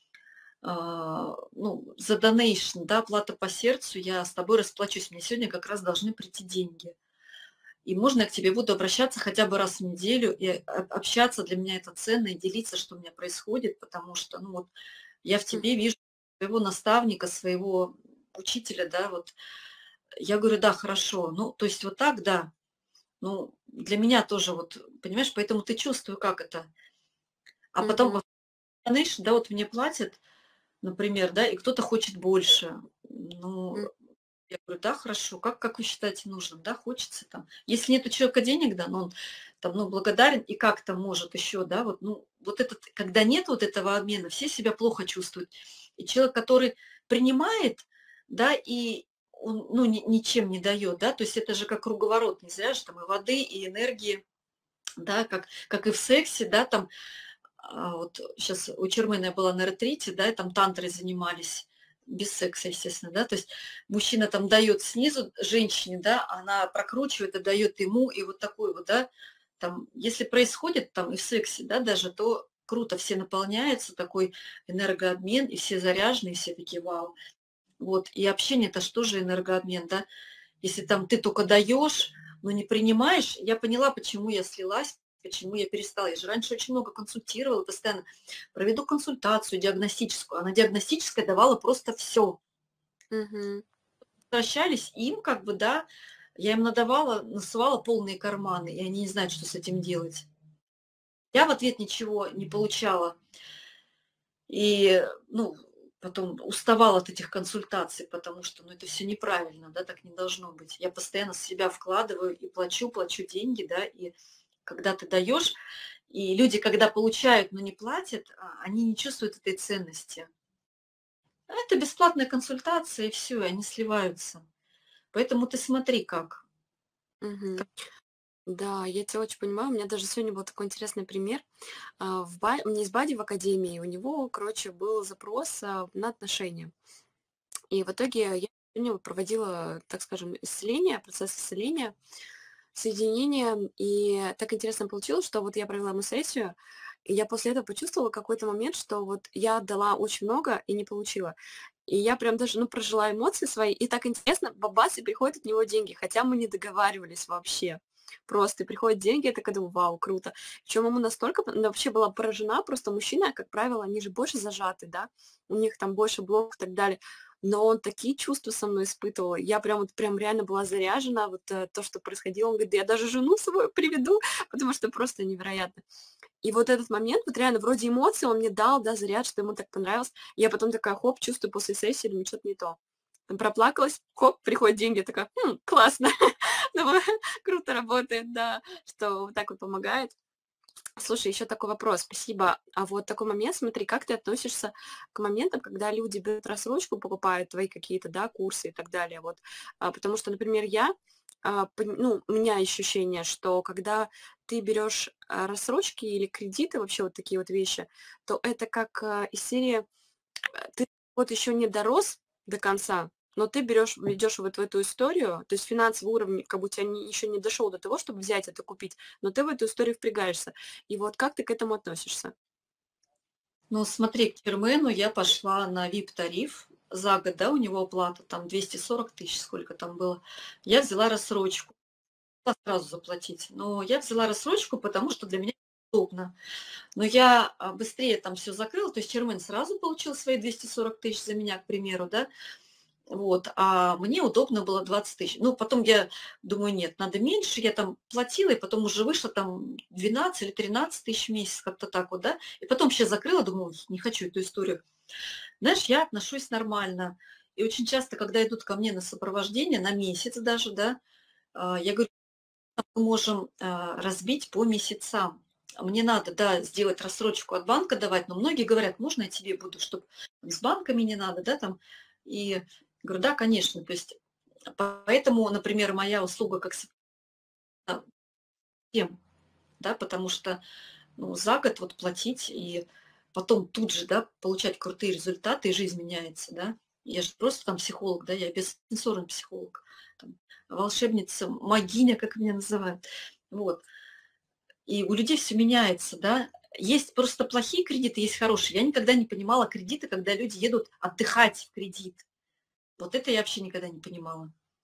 Speaker 1: ну, за донейшн, да, плата по сердцу, я с тобой расплачусь, мне сегодня как раз должны прийти деньги. и можно я к тебе буду обращаться хотя бы раз в неделю, и общаться для меня это ценно, и делиться, что у меня происходит, потому что, ну вот, я в тебе
Speaker 2: Мгм.
Speaker 1: вижу своего наставника, своего учителя, да, вот. Я говорю: "Да, хорошо". Ну, то есть вот так, да. Ну, для меня тоже вот, понимаешь, поэтому ты чувствую, как это. А потом,
Speaker 2: Мгм.
Speaker 1: знаешь, да, вот мне платят, например, да, и кто-то хочет больше. Ну,
Speaker 2: М.
Speaker 1: я говорю: "Да, хорошо. Как вы считаете нужным?" Да, хочется там. Если нет у человека денег, да, но он там, ну, благодарен и как-то может еще, да, вот, ну, вот этот, когда нет вот этого обмена, все себя плохо чувствуют. И человек, который принимает, да, и он, ну, ничем не дает, да, то есть это же как круговорот, не зря же там и воды, и энергии, да, как и в сексе, да, там, вот сейчас у Чермена я была на ретрите, да, и там тантрой занимались, без секса, естественно, да, то есть мужчина там дает снизу женщине, да, она прокручивает и дает ему, и вот такой вот, да, там, если происходит там и в сексе, да, даже, то круто, все наполняются, такой энергообмен, и все заряжены, и все такие вау. Вот, и общение это что же энергообмен, да, если там ты только даешь, но не принимаешь, я поняла, почему я слилась, почему я перестала. Я же раньше очень много консультировала, постоянно проведу консультацию диагностическую. Она диагностическая давала просто все.
Speaker 2: Мгм.
Speaker 1: Возвращались им, как бы, да, я им надавала, насывала полные карманы, и они не знают, что с этим делать. Я в ответ ничего не получала. И, ну, потом уставала от этих консультаций, потому что, ну, это все неправильно, да, так не должно быть. Я постоянно с себя вкладываю и плачу деньги, да, и когда ты даешь, и люди, когда получают, но не платят, они не чувствуют этой ценности. А это бесплатная консультация, и все, и они сливаются. Поэтому ты смотри как.
Speaker 2: Мгм. Да, я тебя очень понимаю. У меня даже сегодня был такой интересный пример. У меня есть бадди в академии, у него, короче, был запрос на отношения. И в итоге я сегодня вот проводила, так скажем, исцеление, процесс исцеления, соединения. И так интересно получилось, что вот я провела ему сессию, и я после этого почувствовала какой-то момент, что вот я отдала очень много и не получила. И я прям даже, ну, прожила эмоции свои, и так интересно, бабац, и приходят от него деньги, хотя мы не договаривались вообще. Просто и приходят деньги, я такая думаю, вау, круто. Причем ему настолько, вообще была поражена, просто мужчина, как правило, они же больше зажаты, да, у них там больше блоков и так далее. Но он такие чувства со мной испытывал. Я прям вот прям реально была заряжена, вот то, что происходило. Он говорит, да я даже жену свою приведу, потому что просто невероятно. И вот этот момент, вот реально, вроде эмоции он мне дал, да, заряд, что ему так понравилось. Я потом такая, хоп, чувствую после сессии, думаю, что-то не то. Там проплакалась, хоп, приходят деньги, я такая, классно, ну, круто работает, да, что вот так вот помогает. Слушай, еще такой вопрос, спасибо. А вот такой момент, смотри, как ты относишься к моментам, когда люди берут рассрочку, покупают твои какие-то, да, курсы и так далее, вот, потому что, например, ну, у меня ощущение, что когда ты берешь рассрочки или кредиты, вообще вот такие вот вещи, то это как из серии ты вот еще не дорос до конца, но ты ведешь вот в эту историю, то есть финансовый уровень, как бы у тебя еще не дошел до того, чтобы взять это купить, но ты в эту историю впрягаешься. И вот как ты к этому относишься?
Speaker 1: Ну, смотри, к Чермену я пошла на VIP-тариф за год, да, у него оплата там 240 тысяч, сколько там было. Я взяла рассрочку. Сразу заплатить. Но я взяла рассрочку, потому что для меня удобно. Но я быстрее там все закрыла, то есть Чермен сразу получил свои 240 тысяч за меня, к примеру, да, вот, а мне удобно было 20 тысяч. Ну, потом я думаю, нет, надо меньше, я там платила, и потом уже вышло там 12 или 13 тысяч в месяц, как-то так вот, да, и потом сейчас закрыла, думаю, «Ой, не хочу эту историю». Знаешь, я отношусь нормально, и очень часто, когда идут ко мне на сопровождение, на месяц даже, да, я говорю, мы можем разбить по месяцам. Мне надо, да, сделать рассрочку от банка давать, но многие говорят, можно я тебе буду, чтобы с банками не надо, да, там. И говорю, да, конечно. То есть поэтому, например, моя услуга как тем, да, потому что ну, за год вот платить и потом тут же, да, получать крутые результаты, и жизнь меняется, да. Я же просто там психолог, да, я бессенсорный психолог, там, волшебница, магиня, как меня называют. Вот. И у людей все меняется, да. Есть просто плохие кредиты, есть хорошие. Я никогда не понимала кредиты, когда люди едут отдыхать в кредит. Вот это я вообще никогда не понимала.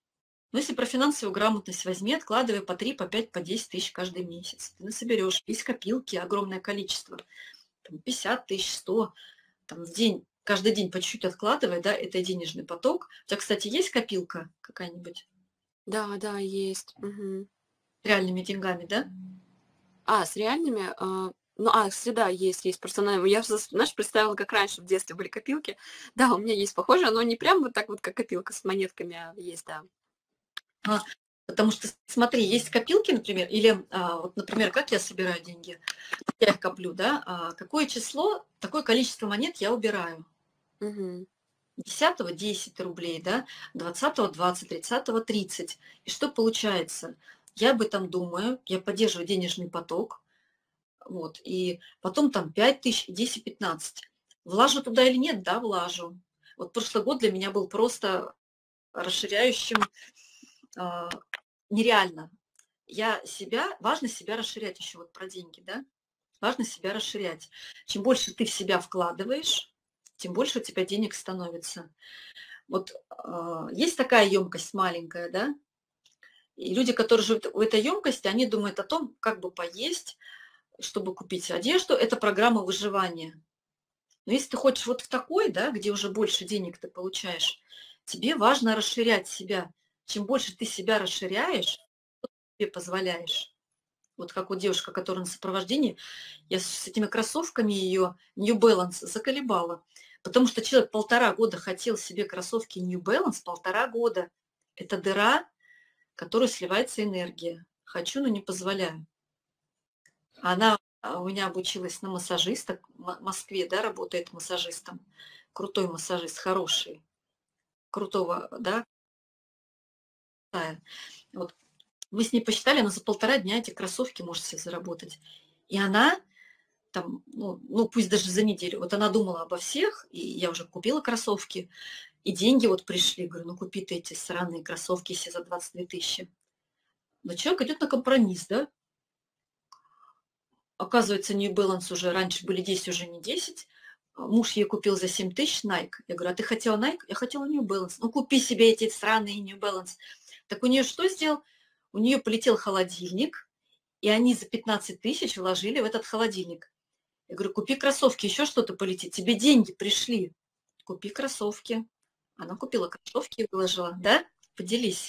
Speaker 1: Но если про финансовую грамотность возьми, откладывай по 3, по 5, по 10 тысяч каждый месяц. Ты насоберешь. Есть копилки, огромное количество. Там 50 тысяч, 100, там в день, каждый день по чуть-чуть откладывай, да, это денежный поток. У тебя, кстати, есть копилка какая-нибудь
Speaker 2: Да, да, есть. Мгм.
Speaker 1: с реальными деньгами, да?
Speaker 2: С реальными? Кстати, да, есть. Просто я, знаешь, представила, как раньше в детстве были копилки. Да, у меня есть похожее, но не прям вот так вот, как копилка с монетками, а есть, да.
Speaker 1: А, Потому что, смотри, есть копилки, например, или, вот, например, как я собираю деньги? Я их коплю, да, какое число, такое количество монет я убираю.
Speaker 2: Мгм.
Speaker 1: 10-го 10 рублей, да, 20-го 20, 30-го 30. И что получается? Я об этом думаю, я поддерживаю денежный поток, вот, и потом там 5 тысяч, 10, 15. Влажу туда или нет? Да, влажу. Вот прошлый год для меня был просто расширяющим, а, нереально. Важно себя расширять еще вот про деньги, да, важно себя расширять. Чем больше ты в себя вкладываешь, тем больше у тебя денег становится. Вот есть такая емкость маленькая, да, и люди, которые живут в этой емкости, они думают о том, как бы поесть, чтобы купить одежду. Это программа выживания. Но если ты хочешь вот в такой, да, где уже больше денег ты получаешь, тебе важно расширять себя. Чем больше ты себя расширяешь, тебе позволяешь. Вот как вот девушка, которая на сопровождении, я с этими кроссовками ее New Balance заколебала. Потому что человек 1,5 года хотел себе кроссовки New Balance, 1,5 года. Это дыра, в которую сливается энергия. Хочу, но не позволяю. Она у меня обучилась на массажиста в Москве, да, работает массажистом. Крутой массажист, хороший, крутого, да. Вот мы с ней посчитали, она за 1,5 дня эти кроссовки может себе заработать. И она там, ну, пусть даже за неделю, вот она думала обо всех, и я уже купила кроссовки, и деньги вот пришли. Говорю, ну купи ты эти сраные кроссовки себе за 22 тысячи. Но человек идет на компромисс, да. Оказывается, New Balance уже раньше были 10, уже не 10. Муж ей купил за 7 тысяч Nike. Я говорю, а ты хотела Nike? Я хотела New Balance. Ну, купи себе эти сраные New Balance. Так у нее что сделал? У нее полетел холодильник, и они за 15 тысяч вложили в этот холодильник. Я говорю, купи кроссовки, еще что-то полетит. Тебе деньги пришли. Купи кроссовки. Она купила кроссовки и выложила. Да? Поделись.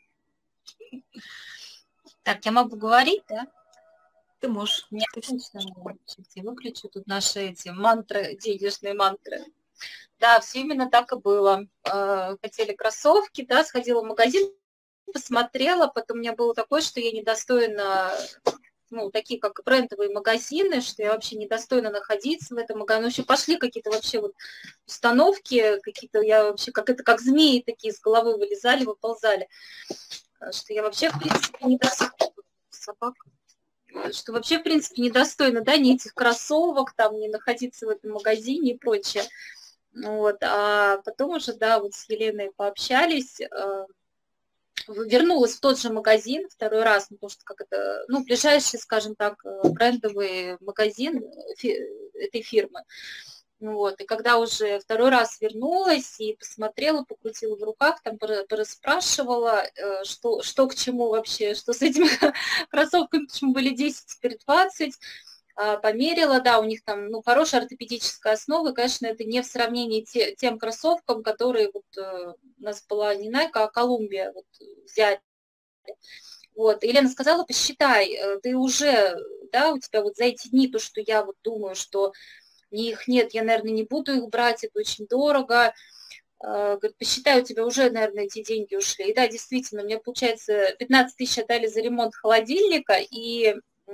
Speaker 4: Так, я могу говорить, да?
Speaker 1: Ты можешь.
Speaker 4: Меня отлично, я выключу тут наши эти мантры, денежные мантры. Да, все именно так и было. Хотели кроссовки, да, сходила в магазин, посмотрела, потом у меня было такое, что я недостойна, ну, такие как брендовые магазины, что я вообще недостойна находиться в этом магазине. Ну, еще пошли какие-то вообще вот установки, какие-то, я вообще, как змеи такие с головы вылезали, выползали, что я вообще, в принципе, недостойна. Собака. Что вообще, в принципе, недостойно, да, ни этих кроссовок, там, не находиться в этом магазине и прочее. Вот, а потом уже, да, вот с Еленой пообщались, вернулась в тот же магазин второй раз, потому что как это, ну, ближайший, скажем так, брендовый магазин этой фирмы. Вот, и когда уже второй раз вернулась и посмотрела, покрутила в руках, там порасспрашивала, что к чему вообще, что с этими кроссовками, почему были 10, теперь 20, померила, да, у них там, ну, хорошая ортопедическая основа, и, конечно, это не в сравнении тем кроссовкам, которые вот у нас была не Nike, а Columbia вот, взяли. Вот, Елена сказала, посчитай, ты уже, да, у тебя вот за эти дни, то, что я вот думаю, что их нет, я, наверное, не буду их брать, это очень дорого. Говорит, посчитай, у тебя уже, наверное, эти деньги ушли. И да, действительно, мне, получается, 15 тысяч отдали за ремонт холодильника, и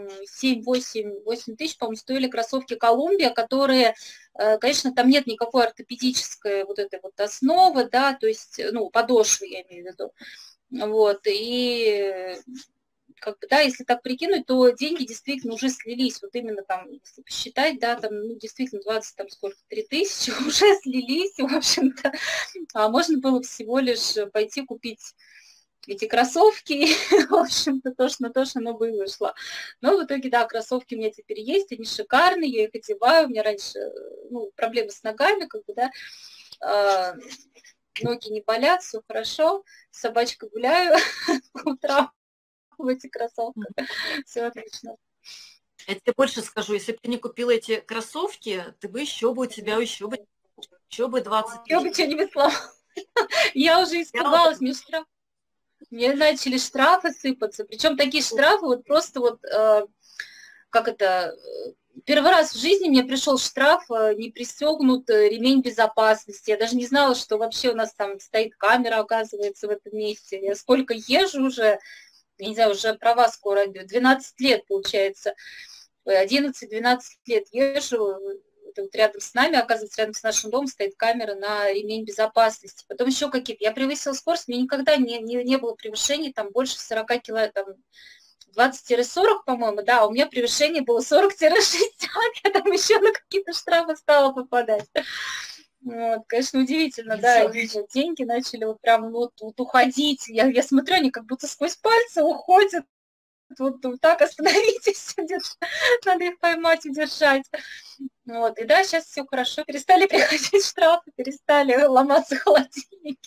Speaker 4: 7-8 тысяч, по-моему, стоили кроссовки Колумбия, которые, конечно, там нет никакой ортопедической вот этой вот основы, да, то есть, ну, подошвы, я имею в виду. Вот, и как бы, да, если так прикинуть, то деньги действительно уже слились, вот именно там, если посчитать, да, там, ну, действительно 20, там, сколько, 3 тысячи уже слились, в общем-то, а можно было всего лишь пойти купить эти кроссовки, в общем-то, на то, что оно бы и вышло. Но в итоге, да, кроссовки у меня теперь есть, они шикарные, я их одеваю, у меня раньше, ну, проблемы с ногами, как бы, да, ноги не болят, все хорошо, с собачкой гуляю по утрам в этих кроссовках, все отлично.
Speaker 1: Я тебе больше скажу, если бы ты не купила эти кроссовки, ты бы еще бы у тебя еще бы 20
Speaker 4: Я бы что-нибудь сломала. Я уже испугалась, мне начали штрафы сыпаться, причем такие штрафы, вот просто вот, как это, первый раз в жизни мне пришел штраф, не пристегнут ремень безопасности. Я даже не знала, что вообще у нас там стоит камера, оказывается, в этом месте. Я сколько езжу уже, я не знаю, уже права скоро, 12 лет получается, 11-12 лет езжу, это вот рядом с нами, оказывается, рядом с нашим домом стоит камера на ремень безопасности. Потом еще какие-то. Я превысила скорость, мне никогда не было превышений там больше 40 километров, 20-40, по-моему, да, у меня превышение было 40-60, я там еще на какие-то штрафы стала попадать. Вот, конечно, удивительно, да, и вот деньги начали вот прям вот уходить. Я смотрю, они как будто сквозь пальцы уходят. Вот так остановитесь, надо их поймать, удержать. Вот, и да, сейчас все хорошо, перестали приходить штрафы, перестали ломаться холодильники.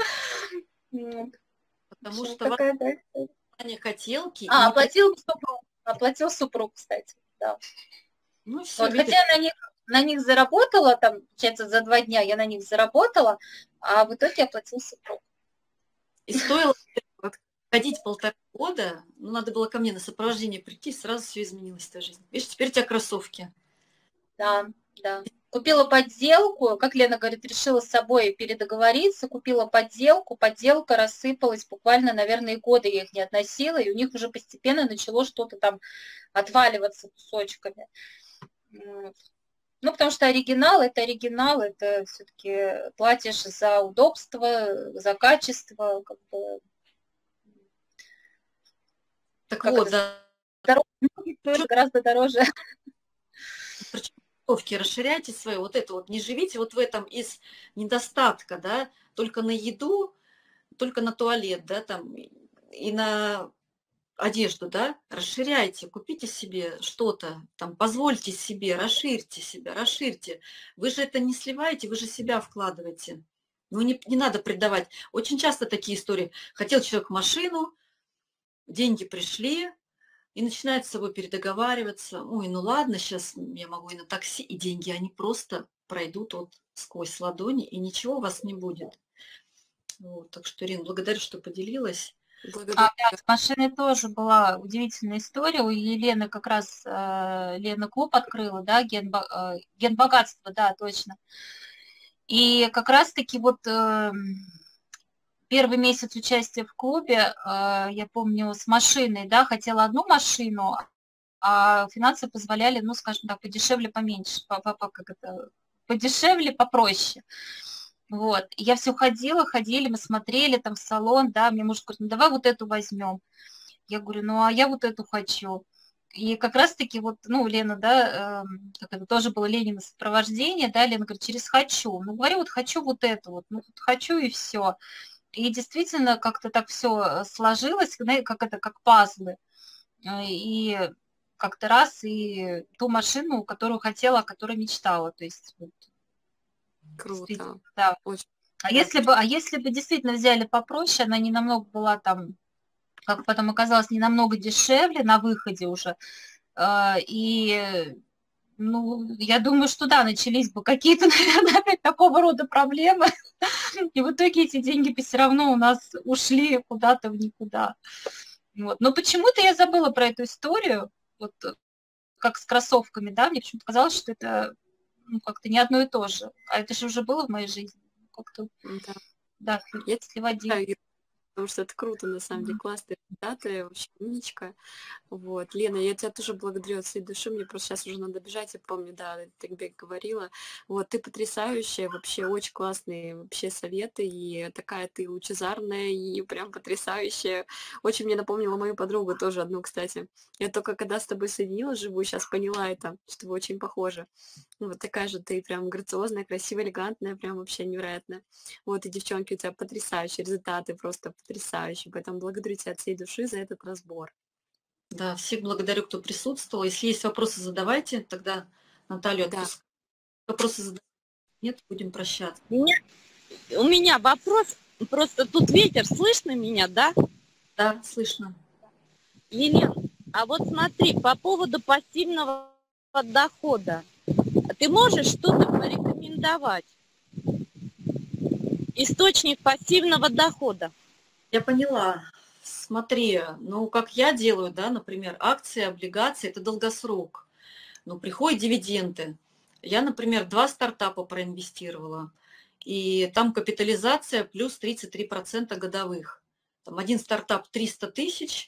Speaker 1: Потому что
Speaker 4: такая, да,
Speaker 1: не хотелки.
Speaker 4: Оплатил супруг, кстати, да.
Speaker 1: Ну, все,
Speaker 4: вот, хотя на них заработала, там, получается, за 2 дня я на них заработала, а в итоге оплатил супруг.
Speaker 1: И стоило ходить 1,5 года, ну, надо было ко мне на сопровождение прийти, сразу все изменилось в твоей жизни. Видишь, теперь у тебя кроссовки.
Speaker 4: Да, да. Купила подделку, как Лена говорит, решила с собой передоговориться, купила подделку, подделка рассыпалась буквально, наверное, и года я их не относила, и у них уже постепенно начало что-то там отваливаться кусочками. Ну, потому что оригинал, это все-таки платишь за удобство, за качество, как бы.
Speaker 1: Так как вот, да.
Speaker 4: Дороже, гораздо дороже.
Speaker 1: Расширяйте свои, вот это вот, не живите вот в этом из недостатка, да, только на еду, только на туалет, да, там, и на одежду, да, расширяйте, купите себе что-то, там, позвольте себе, расширьте себя, расширьте. Вы же это не сливаете, вы же себя вкладываете. Ну, не надо предавать. Очень часто такие истории. Хотел человек машину, деньги пришли, и начинает с собой передоговариваться. Ой, ну ладно, сейчас я могу и на такси, и деньги, они просто пройдут вот сквозь ладони, и ничего у вас не будет. Вот, так что, Ирина, благодарю, что поделилась.
Speaker 4: Да, с машиной тоже была удивительная история. У Елены как раз Лена клуб открыла, да, ген богатства, да, точно. И как раз-таки вот первый месяц участия в клубе, я помню, с машиной, да, хотела одну машину, а финансы позволяли, ну, скажем так, подешевле, поменьше, подешевле, попроще. Вот, я все ходили, мы смотрели там в салон, да, мне муж говорит, ну, давай вот эту возьмем. Я говорю, ну, а я вот эту хочу. И как раз-таки вот, ну, Лена, да, как это тоже было Ленина сопровождение, да, Лена говорит, через хочу. Ну, говорю, вот хочу вот эту вот, ну, вот хочу и все. И действительно как-то так все сложилось, как пазлы. И как-то раз и ту машину, которую хотела, о которой мечтала. То есть вот,
Speaker 2: круто.
Speaker 4: Да.
Speaker 2: Очень.
Speaker 4: А если бы действительно взяли попроще, она не намного была там, как потом оказалось, не намного дешевле на выходе уже. И ну, я думаю, что да, начались бы какие-то, наверное, опять такого рода проблемы. И в итоге эти деньги все равно у нас ушли куда-то в никуда. Вот. Но почему-то я забыла про эту историю, вот как с кроссовками, да, мне почему-то казалось, что это ну, как-то не одно и то же. А это же уже было в моей жизни. Как-то, да, сливать деньги.
Speaker 2: Потому что это круто, на самом деле, классные результаты, вообще умничка. Вот, Лена, я тебя тоже благодарю от всей души, мне просто сейчас уже надо бежать, я помню, да, ты тебе говорила. Вот, ты потрясающая, вообще очень классные вообще советы, и такая ты лучезарная, и прям потрясающая. Очень мне напомнила мою подругу тоже одну, кстати. Я только когда с тобой соединилась живую, сейчас поняла это, что вы очень похожи. Вот такая же ты прям грациозная, красивая, элегантная, прям вообще невероятная. Вот, и девчонки, у тебя потрясающие результаты, просто потрясающие. Поэтому благодарю тебя от всей души за этот разбор.
Speaker 1: Да, всех благодарю, кто присутствовал. Если есть вопросы, задавайте, тогда Наталью отпускаю. Вопросы задавайте, нет, будем прощаться.
Speaker 3: у меня вопрос, просто тут ветер, слышно меня, да?
Speaker 1: Да, слышно.
Speaker 3: Елена, а вот смотри, по поводу пассивного дохода, ты можешь что-то порекомендовать? Источник пассивного дохода.
Speaker 1: Я поняла. Смотри, ну, как я делаю, да, например, акции, облигации – это долгосрок. Но приходят дивиденды. Я, например, 2 стартапа проинвестировала, и там капитализация плюс 33% годовых. Там один стартап 300 тысяч,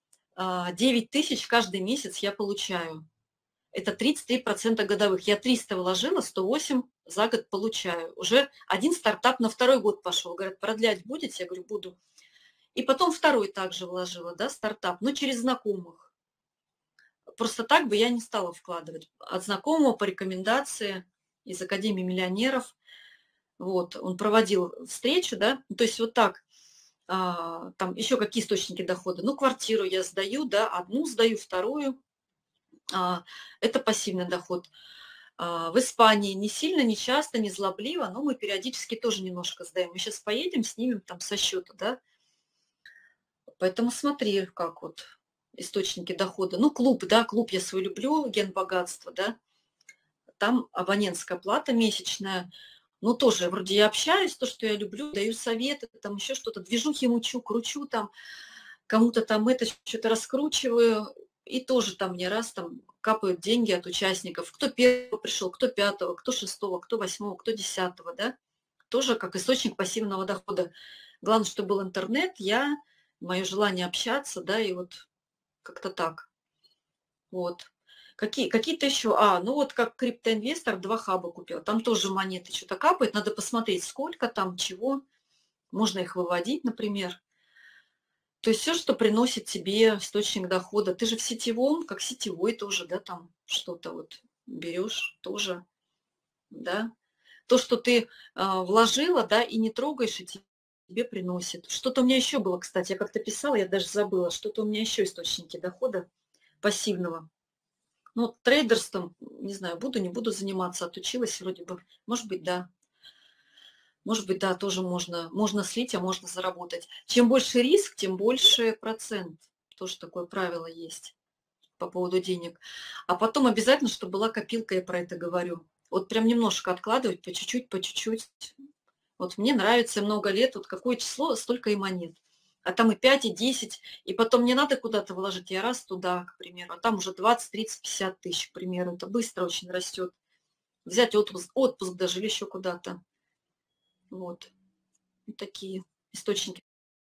Speaker 1: 9 тысяч каждый месяц я получаю. Это 33% годовых. Я 300 вложила, 108 за год получаю. Уже один стартап на второй год пошел. Говорят, продлять будете? Я говорю, буду. И потом второй также вложила, да, стартап, но через знакомых. Просто так бы я не стала вкладывать. От знакомого по рекомендации из Академии миллионеров. Вот, он проводил встречу, да, то есть вот так. Там еще какие источники дохода? Ну, квартиру я сдаю, да, одну сдаю, вторую. Это пассивный доход. В Испании не сильно, не часто, не злобливо, но мы периодически тоже немножко сдаем. Мы сейчас поедем, снимем там со счета, да. Поэтому смотри, как вот источники дохода. Ну, клуб, да, клуб я свой люблю, ген богатства, да. Там абонентская плата месячная. Ну, тоже вроде я общаюсь, то, что я люблю, даю советы, там еще что-то, движухи мучу, кручу там, кому-то там это что-то раскручиваю. И тоже там мне раз там капают деньги от участников. Кто первого пришел, кто пятого, кто шестого, кто восьмого, кто десятого, да. Тоже как источник пассивного дохода. Главное, чтобы был интернет, мое желание общаться, да, и вот как-то так. Вот. Какие-то еще, ну вот как криптоинвестор 2 хаба купил, там тоже монеты что-то капает, надо посмотреть, сколько там, чего, можно их выводить, например. То есть все, что приносит тебе источник дохода. Ты же в сетевом, как сетевой тоже, да, там что-то вот берешь тоже, да. То, что ты вложила, да, и не трогаешь, и тебе приносит. Что-то у меня еще было, кстати, я как-то писала, я даже забыла, что-то у меня еще источники дохода пассивного. Ну, трейдерством, не знаю, буду, не буду заниматься, отучилась вроде бы. Может быть, да. Может быть, да, тоже можно слить, а можно заработать. Чем больше риск, тем больше процент. Тоже такое правило есть по поводу денег. А потом обязательно, чтобы была копилка, я про это говорю. Вот прям немножко откладывать, по чуть-чуть, по чуть-чуть. Вот мне нравится много лет, вот какое число, столько и монет. А там и 5, и 10, и потом не надо куда-то вложить, я раз туда, к примеру, а там уже 20, 30, 50 тысяч, к примеру. Это быстро очень растет. Взять отпуск даже или еще куда-то. Вот. Вот такие источники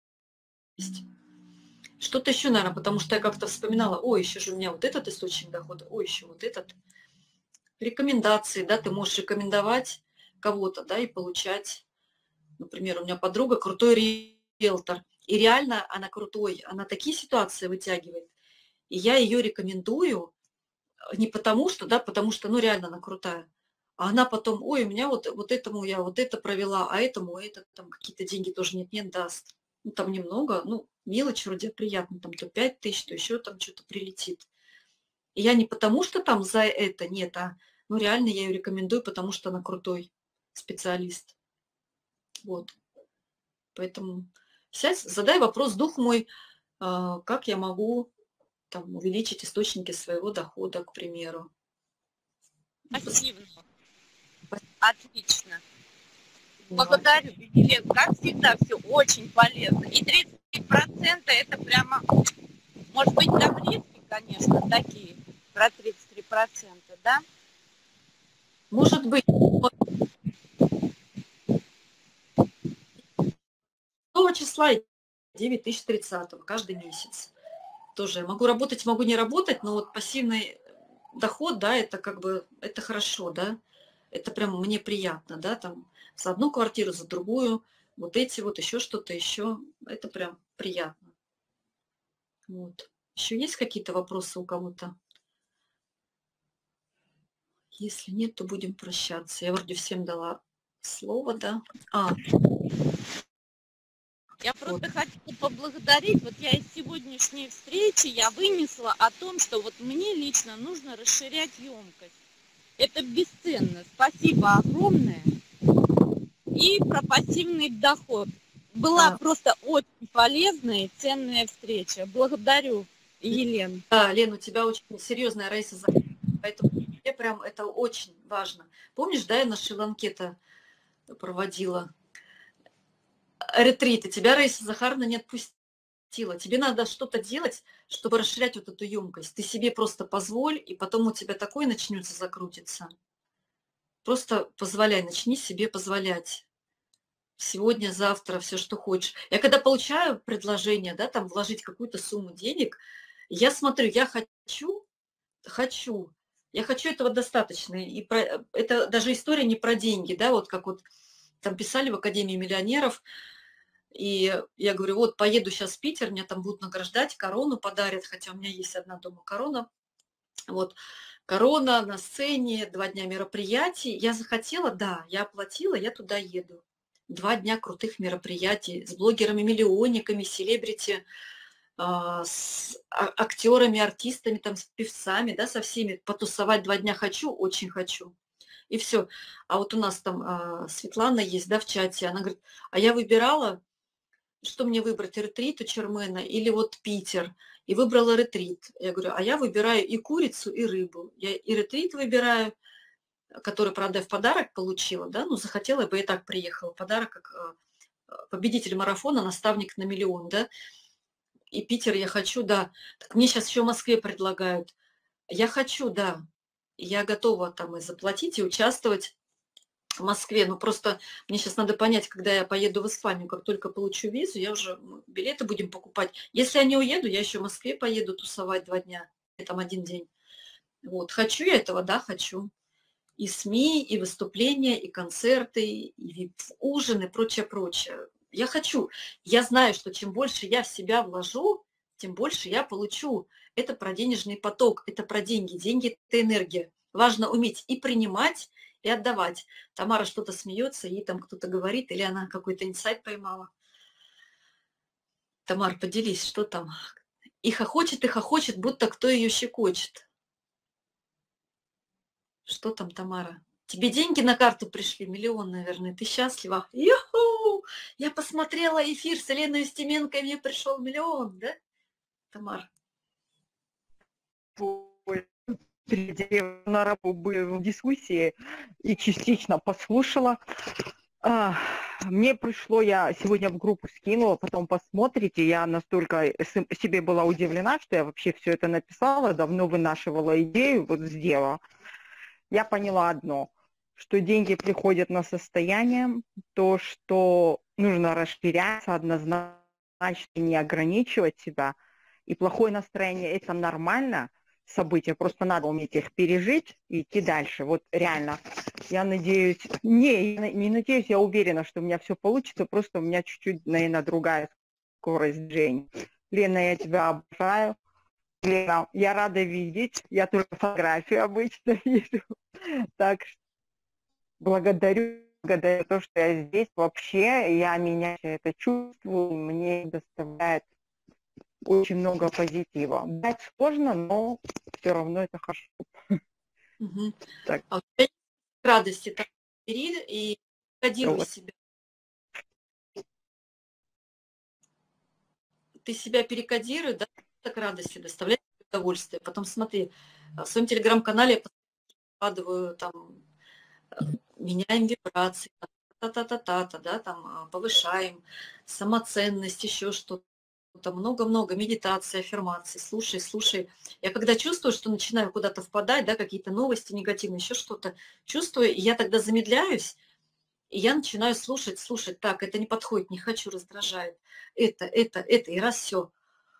Speaker 1: есть. Что-то еще, наверное, потому что я как-то вспоминала, ой, еще же у меня вот этот источник дохода, ой, еще вот этот. Рекомендации, да, ты можешь рекомендовать кого-то, да, и получать. Например, у меня подруга крутой риэлтор, и реально она крутой, она такие ситуации вытягивает. И я ее рекомендую не потому что, да, потому что, ну, реально она крутая. А она потом, ой, у меня вот этому я вот это провела, а этому это там какие-то деньги тоже нет даст. Ну, там немного, ну, мелочь вроде приятно, там то 5 тысяч, то еще там что-то прилетит. И я не потому что там за это, нет, ну, реально я ее рекомендую, потому что она крутой специалист. Вот. Поэтому задай вопрос, дух мой, как я могу там увеличить источники своего дохода, к примеру.
Speaker 3: Спасибо. Отлично. Благодарю, Елена. Как всегда, все очень полезно. И 33% это прямо, может быть, там риски, конечно, такие, про 33%, да?
Speaker 1: Может быть. 2 числа 9030 каждый месяц. Тоже могу работать, могу не работать, но вот пассивный доход, да, это как бы, это хорошо, да. Это прям мне приятно, да, там за одну квартиру, за другую, вот эти вот, еще что-то еще, это прям приятно. Вот. Еще есть какие-то вопросы у кого-то? Если нет, то будем прощаться. Я вроде всем дала слово, да.
Speaker 3: Я просто хотела поблагодарить, вот я из сегодняшней встречи я вынесла о том, что вот мне лично нужно расширять емкость. Это бесценно. Спасибо огромное. и про пассивный доход. Была просто очень полезная и ценная встреча. Благодарю, Елена.
Speaker 1: Да, Лена, у тебя очень серьезная Раиса Захарова, поэтому мне прям это очень важно. Помнишь, да, я на Шри-Ланке-то проводила ретрит, и тебя Раиса Захаровна не отпустила. Тебе надо что-то делать, чтобы расширять вот эту емкость. Ты себе просто позволь, и потом у тебя такое начнется закрутиться. Просто позволяй, начни себе позволять. Сегодня, завтра, все, что хочешь. Я когда получаю предложение, да, там вложить какую-то сумму денег, я смотрю, я хочу, я хочу этого достаточно. И это даже история не про деньги, да, вот как вот там писали в Академии миллионеров, и я говорю, вот поеду сейчас в Питер, меня там будут награждать, корону подарят, хотя у меня есть одна дома корона. Вот, корона на сцене, 2 дня мероприятий. Я захотела, да, я оплатила, я туда еду. 2 дня крутых мероприятий с блогерами-миллионниками, селебрити, с актерами, артистами, там, с певцами, да, со всеми. Потусовать 2 дня хочу, очень хочу. И все. А вот у нас там Светлана есть, да, в чате, она говорит, а я выбирала, что мне выбрать, ретрит у Чермена или вот Питер? И выбрала ретрит. Я говорю, а я выбираю и курицу, и рыбу. Я и ретрит выбираю, который, правда, я в подарок получила, да, ну, захотела бы, и так приехала. Подарок как победитель марафона, наставник на миллион, да. И Питер я хочу, да. Так мне сейчас еще в Москве предлагают. Я хочу, да. Я готова там и заплатить, и участвовать в Москве. Ну, просто мне сейчас надо понять, когда я поеду в Испанию, как только получу визу, я уже билеты будем покупать. Если я не уеду, я еще в Москве поеду тусовать 2 дня, и там 1 день. Вот. Хочу я этого? Да, хочу. И СМИ, и выступления, и концерты, и ужины, прочее, прочее. Я хочу. Я знаю, что чем больше я в себя вложу, тем больше я получу. Это про денежный поток, это про деньги. Деньги – это энергия. Важно уметь и принимать, и отдавать. Тамара что-то смеется, ей там кто-то говорит, или она какой-то инсайт поймала. Тамар, поделись, что там? И хохочет, будто кто ее щекочет. Что там, Тамара? Тебе деньги на карту пришли? 1 миллион, наверное. Ты счастлива? Юху! Я посмотрела эфир с Еленой Устименко, и мне пришел 1 миллион, да, Тамар?
Speaker 5: На работу были в дискуссии и частично послушала. Мне пришло, я сегодня в группу скинула, потом посмотрите, я настолько себе была удивлена, что я вообще все это написала, давно вынашивала идею, вот сделала. Я поняла одно, что деньги приходят на состояние, то, что нужно расширяться однозначно, не ограничивать себя, и плохое настроение – это нормально, события, просто надо уметь их пережить и идти дальше. Вот реально, я надеюсь, не надеюсь, я уверена, что у меня все получится, просто у меня чуть-чуть, наверное, другая скорость движения. Лена, я тебя обожаю. Лена, я рада видеть, я только фотографии обычно вижу. Так что благодарю за то, что я здесь. Вообще, я меня это чувствую, мне доставляет очень много позитива. Дать сложно, но все равно это хорошо.
Speaker 1: Угу.
Speaker 5: Так.
Speaker 1: А у тебя есть радости, так, бери и кодируй
Speaker 5: Вот.
Speaker 1: себя. Ты себя перекодируй, да, так радости доставляет удовольствие. Потом смотри, в своем телеграм-канале я вкладываю там, меняем вибрации, та-та-та-та-та, да, там повышаем самоценность, еще что-то. Там много-много медитации, аффирмации, слушай. Я когда чувствую, что начинаю куда-то впадать, да, какие-то новости негативные, еще что-то чувствую, и я тогда замедляюсь, и я начинаю слушать, так, это не подходит, не хочу, раздражает, это, и раз все.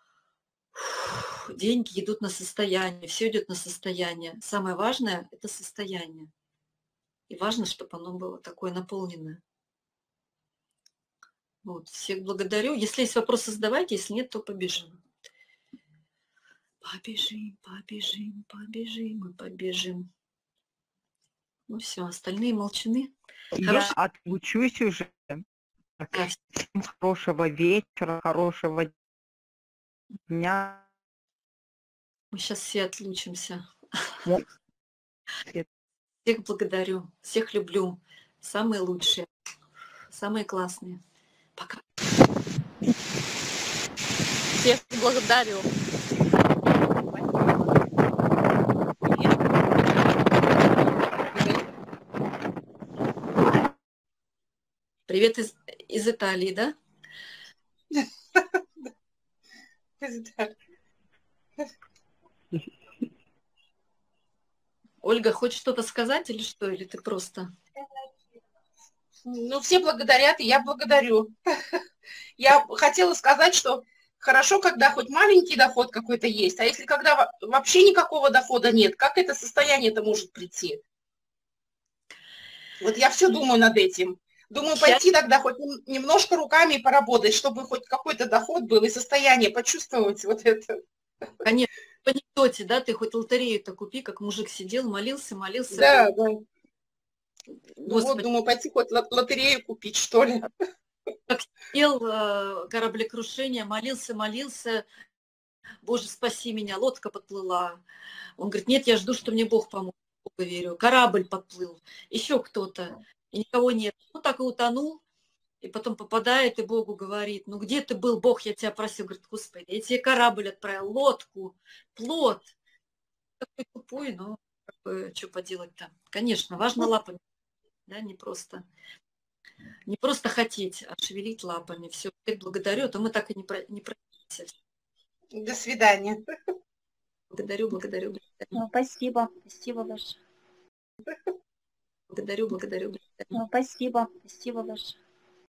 Speaker 1: Деньги идут на состояние, все идет на состояние. Самое важное – это состояние. И важно, чтобы оно было такое наполненное. Вот, всех благодарю. Если есть вопросы, задавайте, если нет, то побежим. Побежим. Ну все, остальные молчаны.
Speaker 5: Я отлучусь уже.
Speaker 1: Да.
Speaker 5: Всем хорошего вечера, хорошего дня.
Speaker 1: Мы сейчас все отлучимся.
Speaker 5: Вот.
Speaker 1: Всех благодарю, всех люблю. Самые лучшие. самые классные. Пока.
Speaker 3: Всех благодарю.
Speaker 1: Привет из Италии, да? Ольга, хочешь что-то сказать или что? Или ты просто...
Speaker 6: Ну, все благодарят, и я благодарю. Я хотела сказать, что хорошо, когда хоть маленький доход какой-то есть, а если когда вообще никакого дохода нет, как это состояние-то может прийти? Вот я все думаю над этим. Думаю, пойти тогда хоть немножко руками поработать, чтобы хоть какой-то доход был и состояние почувствовать вот это.
Speaker 1: Конечно, в анекдоте, да, ты хоть лотерею-то купи, как мужик сидел, молился.
Speaker 6: Да, да. Ну
Speaker 1: Господи,
Speaker 6: вот, думаю, пойти хоть лотерею купить, что ли.
Speaker 1: как сидел, кораблекрушение, молился, Боже, спаси меня, лодка подплыла. Он говорит, нет, я жду, что мне Бог поможет, в Бога верю. Корабль подплыл, еще кто-то, и никого нет. Ну, так и утонул, и потом попадает, и Богу говорит, ну, где ты был, Бог, я тебя просил. Говорит, Господи, я тебе корабль отправил, лодку, плот. Такой тупой, но что поделать-то. Конечно, важно лапами, да, не просто хотеть, а шевелить лапами. Все, благодарю, а то мы так и не пройдемся.
Speaker 6: До свидания.
Speaker 1: Благодарю.
Speaker 4: Ну, спасибо большое.
Speaker 1: Благодарю.
Speaker 4: Ну, спасибо большое.